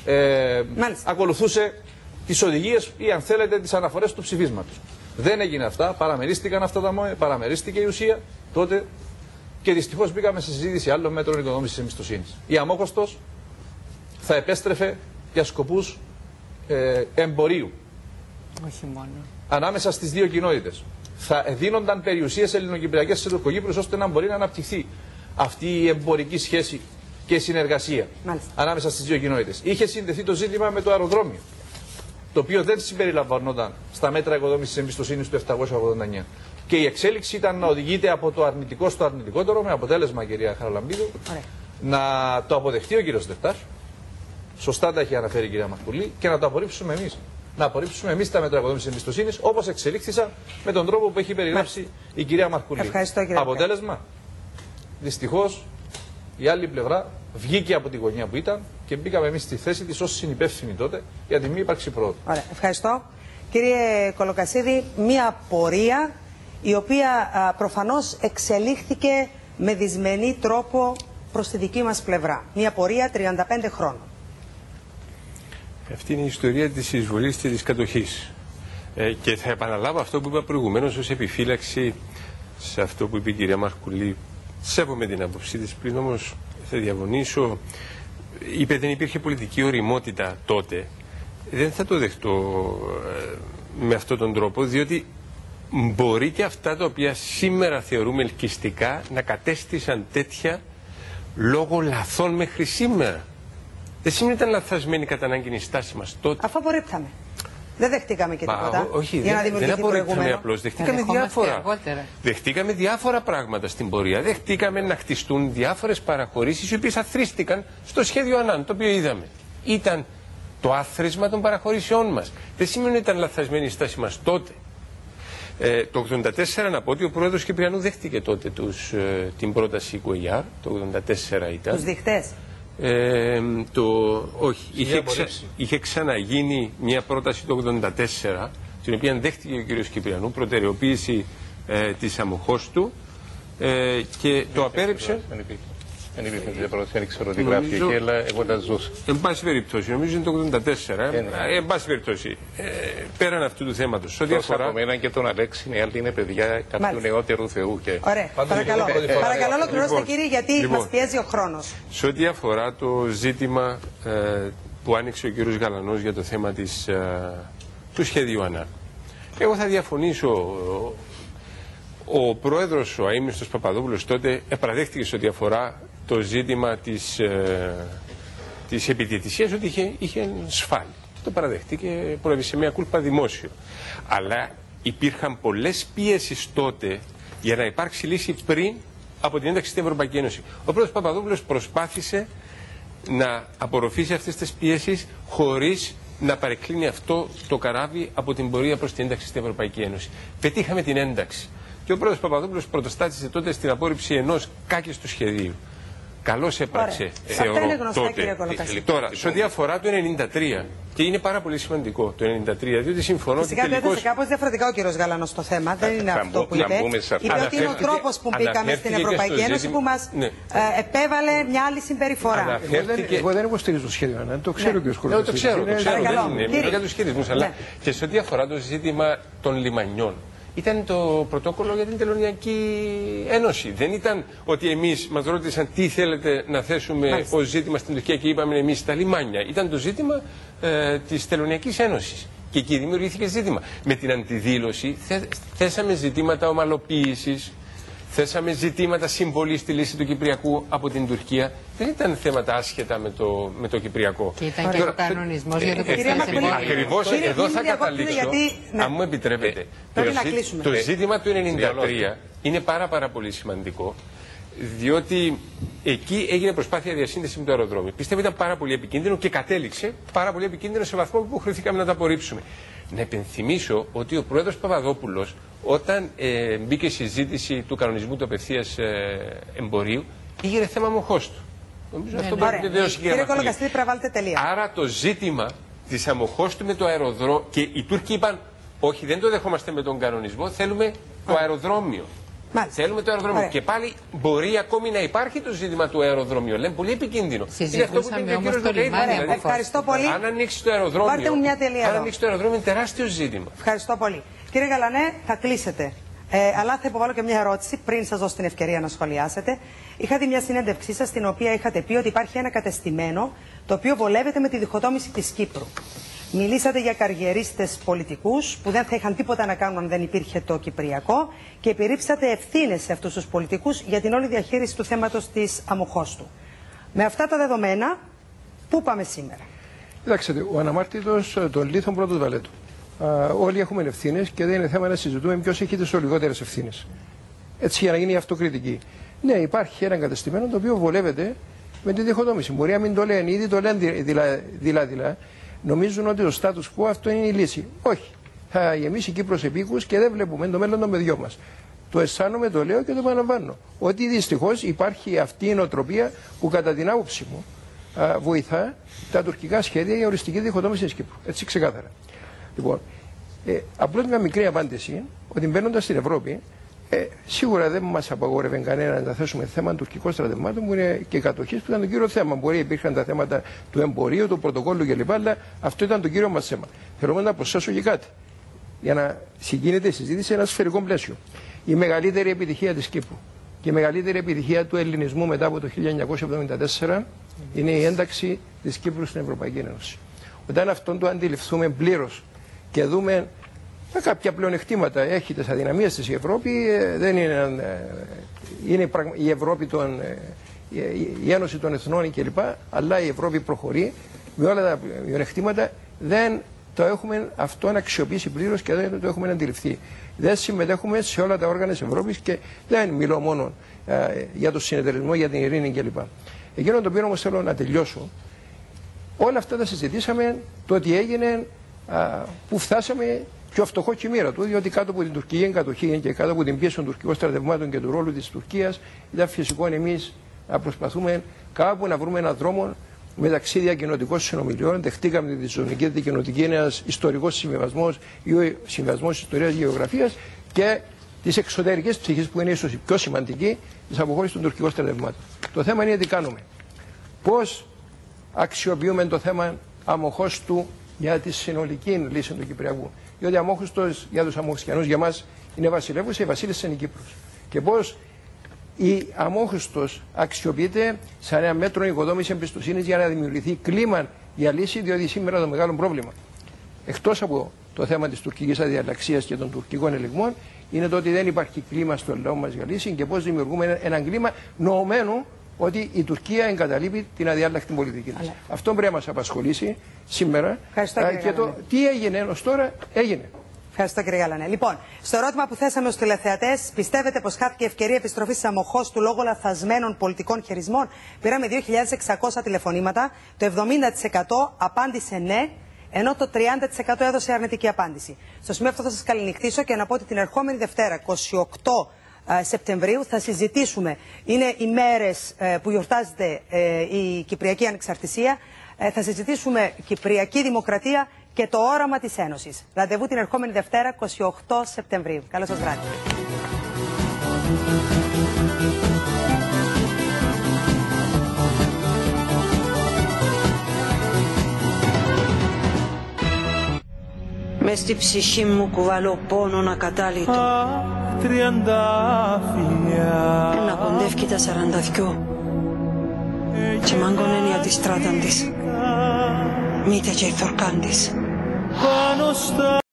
ακολουθούσε τις οδηγίες ή, αν θέλετε, τις αναφορές του ψηφίσματος. Δεν έγινε αυτά, παραμερίστηκαν αυτά τα ΜΟΕ, παραμερίστηκε η ουσία τότε και δυστυχώς μπήκαμε σε συζήτηση άλλων μέτρων οικοδόμησης εμπιστοσύνης. Η Αμόχωστος θα επέστρεφε για σκοπούς εμπορίου. Όχι μόνο. Ανάμεσα στις δύο κοινότητες. θα δίνονταν περιουσίες ελληνοκυπριακές σε Τουρκοκύπρους ώστε να μπορεί να αναπτυχθεί αυτή η εμπορική σχέση και συνεργασία ανάμεσα στις δύο κοινότητες. Είχε συνδεθεί το ζήτημα με το αεροδρόμιο, το οποίο δεν συμπεριλαμβανόταν στα μέτρα οικοδόμησης εμπιστοσύνης του 789. Και η εξέλιξη ήταν να οδηγείται από το αρνητικό στο αρνητικότερο, με αποτέλεσμα, κυρία Χαραλαμπίδου, να το αποδεχτεί ο κύριος Δευτάς. Σωστά τα έχει αναφέρει η κυρία Μαρκουλή, και να το απορρίψουμε εμείς. Να απορρίψουμε εμείς τα μέτρα οικοδόμησης εμπιστοσύνης, όπως εξελίχθησαν με τον τρόπο που έχει περιγράψει η κυρία Μαρκουλή. Αποτέλεσμα, δυστυχώς, η άλλη πλευρά βγήκε από τη γωνία που ήταν και μπήκαμε εμείς στη θέση της ως συνυπεύθυνοι τότε για τη μη ύπαρξη πρόοδου. Ωραία, ευχαριστώ. Κύριε Κολοκασίδη, μία πορεία η οποία προφανώς εξελίχθηκε με δυσμενή τρόπο προς τη δική μας πλευρά. Μία πορεία 35 χρόνων. Αυτή είναι η ιστορία της εισβολής και της κατοχής. Και θα επαναλάβω αυτό που είπα προηγουμένως ως επιφύλαξη σε αυτό που είπε η κυρία Μαρκουλή. Σέβομαι την άποψή της, πριν όμως θα διαφωνήσω. Είπε δεν υπήρχε πολιτική ωριμότητα τότε. Δεν θα το δεχτώ με αυτόν τον τρόπο, διότι μπορεί και αυτά τα οποία σήμερα θεωρούμε ελκυστικά να κατέστησαν τέτοια λόγω λαθών μέχρι σήμερα. Δεν σημαίνει ότι ήταν λαθασμένη κατά ανάγκη η στάση μας τότε. Αφού απορρίπταμε. Δεν δεχτήκαμε και τίποτα. Όχι, δεν απορρίπταμε απλώς. Δεχτήκαμε διάφορα. Δεχτήκαμε διάφορα πράγματα στην πορεία. Δεχτήκαμε να χτιστούν διάφορες παραχωρήσεις οι οποίες αθροίστηκαν στο σχέδιο Ανάν, το οποίο είδαμε. Ήταν το άθροισμα των παραχωρήσεών μας. Δεν σημαίνει ότι ήταν λαθασμένη η στάση μας τότε. Το 1984 να πω ότι ο πρόεδρος Κυπριανού δέχτηκε τότε την πρόταση Κουεγιάρ. Το 1984 ήταν. Τους διχτές. Όχι, είχε ξαναγίνει μια πρόταση το 1984, την οποία δέχτηκε ο κ. Κυπριανού, προτεραιοποίηση της αμοχώστου, και το απέρριψε. Δεν υπήρχε την πρόταση, δεν ξέρω τι γράφει εκεί, αλλά εγώ τα ζούσα. Εν πάση περιπτώσει, νομίζω είναι το 1984. Εν πάση περιπτώσει, πέραν αυτού του θέματος. Από μένα και τον Αλέξη, οι άλλοι είναι παιδιά κάποιου νεότερου Θεού. Ωραία. Παρακαλώ, ολοκληρώστε κύριε, γιατί μας πιέζει ο χρόνος. Σε ό,τι αφορά το ζήτημα που άνοιξε ο κ. Γαλανός για το θέμα του σχέδιου Ανάν, εγώ θα διαφωνήσω. Ο πρόεδρος, ο αείμνηστος Παπαδόπουλος, τότε επαραδέχτηκε σε ό,τι αφορά το ζήτημα της επιδιαιτησίας ότι είχε σφάλει. Το παραδέχτηκε και προέβησε μια κούλπα δημόσιο. Αλλά υπήρχαν πολλές πίεσεις τότε για να υπάρξει λύση πριν από την ένταξη στην Ευρωπαϊκή Ένωση. Ο πρόεδρος Παπαδόπουλος προσπάθησε να απορροφήσει αυτές τις πίεσεις χωρίς να παρεκκλίνει αυτό το καράβι από την πορεία προς την ένταξη στην Ευρωπαϊκή Ένωση. Πετύχαμε την ένταξη. Και ο πρόεδρος Παπαδόπουλος πρωτοστάτησε τότε στην απόρριψη ενός κάκιστου σχεδίου. Καλώς έπραξε, θεωρώ, τότε. Τώρα, σε ό,τι αφορά το 1993, και είναι πάρα πολύ σημαντικό το 1993, διότι συμφωνώ ότι τελικώς... Φυσικά έθεσε κάπως διαφορετικά ο κύριος Γαλανός στο θέμα, δεν είναι αυτό που είπε. Είπε ότι είναι ο τρόπος που μπήκαμε στην Ευρωπαϊκή Ένωση που μας επέβαλε μια άλλη συμπεριφορά. Εγώ δεν υποστηρίζω το σχέδιο Ανάν, το ξέρω και ο σχολικός. Το ξέρω, δεν είναι για τους σχεδιασμούς, αλλά και σε ό,τι αφορά το ζήτημα των λιμανιών. Ήταν το πρωτόκολλο για την Τελωνειακή Ένωση. Δεν ήταν ότι εμείς μας ρώτησαν τι θέλετε να θέσουμε ως ζήτημα στην Τουρκία και είπαμε εμείς τα λιμάνια. Ήταν το ζήτημα της Τελωνειακής Ένωσης. Και εκεί δημιουργήθηκε ζήτημα. Με την αντιδήλωση θέσαμε ζητήματα ομαλοποίησης, θέσαμε ζητήματα συμβολής στη λύση του Κυπριακού από την Τουρκία. Δεν ήταν θέματα άσχετα με το Κυπριακό. Και ήταν και ο κανονισμός για το Κυπριακό. Ακριβώς εδώ θα καταλήξω, αν μου επιτρέπετε. Το ζήτημα του 1993 είναι πάρα πολύ σημαντικό, διότι εκεί έγινε προσπάθεια διασύνδεση με το αεροδρόμιο. Πιστεύω ήταν πάρα πολύ επικίνδυνο και κατέληξε πάρα πολύ επικίνδυνο σε βαθμό που χρειαστήκαμε να τα απορρίψουμε. Να επενθυμίσω ότι ο πρόεδρος Παπαδόπουλος, όταν μπήκε η συζήτηση του κανονισμού του απευθείας εμπορίου, είχε θέμα αμοχώστου. Νομίζω αυτό μπορεί να βεβαιώσει η κυρία Κολοκασίδη, πρέπει να βάλετε τελεία. Άρα το ζήτημα της αμοχώστου με το αεροδρόμιο, και οι Τούρκοι είπαν όχι, δεν το δεχόμαστε με τον κανονισμό, θέλουμε το αεροδρόμιο. Θέλουμε το αεροδρόμιο. Και πάλι μπορεί ακόμη να υπάρχει το ζήτημα του αεροδρομίου. Λέμε πολύ επικίνδυνο. Είναι αυτό που είπε ο κύριος Λοκαίδη. Ευχαριστώ πολύ. Αν ανοίξει το αεροδρόμιο. Πάρτε μου μια τελεία. Αν ανοίξει το αεροδρόμιο είναι τεράστιο ζήτημα. Ευχαριστώ πολύ. Κύριε Γαλανέ, θα κλείσετε. Αλλά θα υποβάλω και μια ερώτηση πριν σας δώσω την ευκαιρία να σχολιάσετε. Είχατε μια συνέντευξή σας στην οποία είχατε πει ότι υπάρχει ένα κατεστημένο το οποίο βολεύεται με τη διχοτόμηση της Κύπρου. Μιλήσατε για καριερίστες πολιτικούς που δεν θα είχαν τίποτα να κάνουν αν δεν υπήρχε το Κυπριακό και επιρρήψατε ευθύνες σε αυτούς τους πολιτικούς για την όλη διαχείριση του θέματος της Αμμοχώστου. Με αυτά τα δεδομένα, πού πάμε σήμερα? Κοιτάξτε, ο αναμάρτητος των λίθων πρώτος βαλέτου. Όλοι έχουμε ευθύνες και δεν είναι θέμα να συζητούμε ποιος έχει τις λιγότερες ευθύνες. Έτσι, για να γίνει η αυτοκριτική. Ναι, υπάρχει ένα κατεστημένο το οποίο βολεύεται με τη διχοτόμηση. Μπορεί να μην το λένε, ήδη το λένε δειλά-δειλά. Νομίζουν ότι το status quo αυτό είναι η λύση. Όχι. Θα γεμίσει η Κύπρος επίκους και δεν βλέπουμε το μέλλον των παιδιών μας. Το αισθάνομαι, το λέω και το επαναλαμβάνω. Ότι δυστυχώς υπάρχει αυτή η νοοτροπία που κατά την άποψή μου βοηθά τα τουρκικά σχέδια για οριστική διχοτόμηση της Κύπρου. Έτσι ξεκάθαρα. Λοιπόν, απλώς μια μικρή απάντηση ότι μπαίνοντας στην Ευρώπη, σίγουρα δεν μας απαγόρευε κανένα να θέσουμε θέμα τουρκικών στρατευμάτων που είναι και κατοχής που ήταν το κύριο θέμα. Μπορεί υπήρχαν τα θέματα του εμπορίου, του πρωτοκόλλου κλπ. Αλλά αυτό ήταν το κύριο μας θέμα. Θέλω να προσθέσω και κάτι για να συγκίνεται η συζήτηση σε ένα σφαιρικό πλαίσιο. Η μεγαλύτερη επιτυχία της Κύπρου και η μεγαλύτερη επιτυχία του ελληνισμού μετά από το 1974 είναι η ένταξη της Κύπρου στην Ευρωπαϊκή Ένωση. Όταν αυτόν το αντιληφθούμε πλήρως και δούμε κάποια πλεονεκτήματα, έχει τις αδυναμίες της η Ευρώπη, δεν είναι η Ευρώπη η Ένωση των Εθνών κλπ. Αλλά η Ευρώπη προχωρεί με όλα τα πλεονεκτήματα, δεν το έχουμε αυτό να αξιοποιήσει πλήρως και δεν το έχουμε αντιληφθεί. Δεν συμμετέχουμε σε όλα τα όργανα της Ευρώπης και δεν μιλώ μόνο για το συνεταιρισμό, για την ειρήνη κλπ. Εκείνο το οποίο όμως θέλω να τελειώσω, όλα αυτά τα συζητήσαμε, το ότι έγινε, που φτάσαμε πιο φτωχό κυμήρα του, διότι κάτω από την τουρκική κατοχή και κάτω από την πίεση των τουρκικών στρατευμάτων και του ρόλου της Τουρκίας, ήταν φυσικό εμείς να προσπαθούμε κάπου να βρούμε έναν δρόμο μεταξύ διακοινωτικών συνομιλιών. Δεχτήκαμε τη ζωνική δικοινοτική, ένας ιστορικός συμβιβασμός ή ο συμβιβασμός ιστορίας και γεωγραφίας και της εξωτερικής ψυχής που είναι ίσως η πιο σημαντική, της αποχώρησης των τουρκικών στρατευμάτων. Το θέμα είναι τι κάνουμε. Πώς αξιοποιούμε το θέμα Αμμοχώστου για τη συνολική λύση του Κυπριακού. Διότι Αμμόχωστος για τους Αμμοχωστιανούς για μας είναι βασιλεύουσα, η βασίλισσα είναι η Κύπρος. Και πώς η Αμμόχωστος αξιοποιείται σαν ένα μέτρο οικοδόμησης εμπιστοσύνης για να δημιουργηθεί κλίμα για λύση, διότι σήμερα το μεγάλο πρόβλημα, εκτός από το θέμα της τουρκικής αδιαλλαξίας και των τουρκικών ελιγμών, είναι το ότι δεν υπάρχει κλίμα στο λαό μας για λύση και πώς δημιουργούμε ένα κλίμα νοωμένο ότι η Τουρκία εγκαταλείπει την αδιάλλακτη πολιτική της. Αυτό πρέπει να μας απασχολήσει σήμερα. Και το τι έγινε ως τώρα έγινε. Ευχαριστώ κύριε Γαλανέ. Λοιπόν, στο ερώτημα που θέσαμε στους τηλεθεατές, πιστεύετε πως χάθηκε η ευκαιρία επιστροφής της Αμμοχώστου λόγω λαθασμένων πολιτικών χειρισμών? Πήραμε 2.600 τηλεφωνήματα, το 70% απάντησε ναι, ενώ το 30% έδωσε αρνητική απάντηση. Στο σημείο αυτό θα σας καληνυχτήσω και να πω ότι την ερχόμενη Δευτέρα, 28 Σεπτεμβρίου, θα συζητήσουμε, είναι οι μέρες που γιορτάζεται η Κυπριακή Ανεξαρτησία, θα συζητήσουμε Κυπριακή Δημοκρατία και το όραμα της Ένωσης. Ραντεβού την ερχόμενη Δευτέρα, 28 Σεπτεμβρίου. Καλό σας βράδυ. Μες στη ψυχή μου κουβαλώ πόνον ακατάλητο. Ένα κοντεύκει τα 42 και μάγκωνεν για τη στράταν της. Μήτε και η θορκάν της.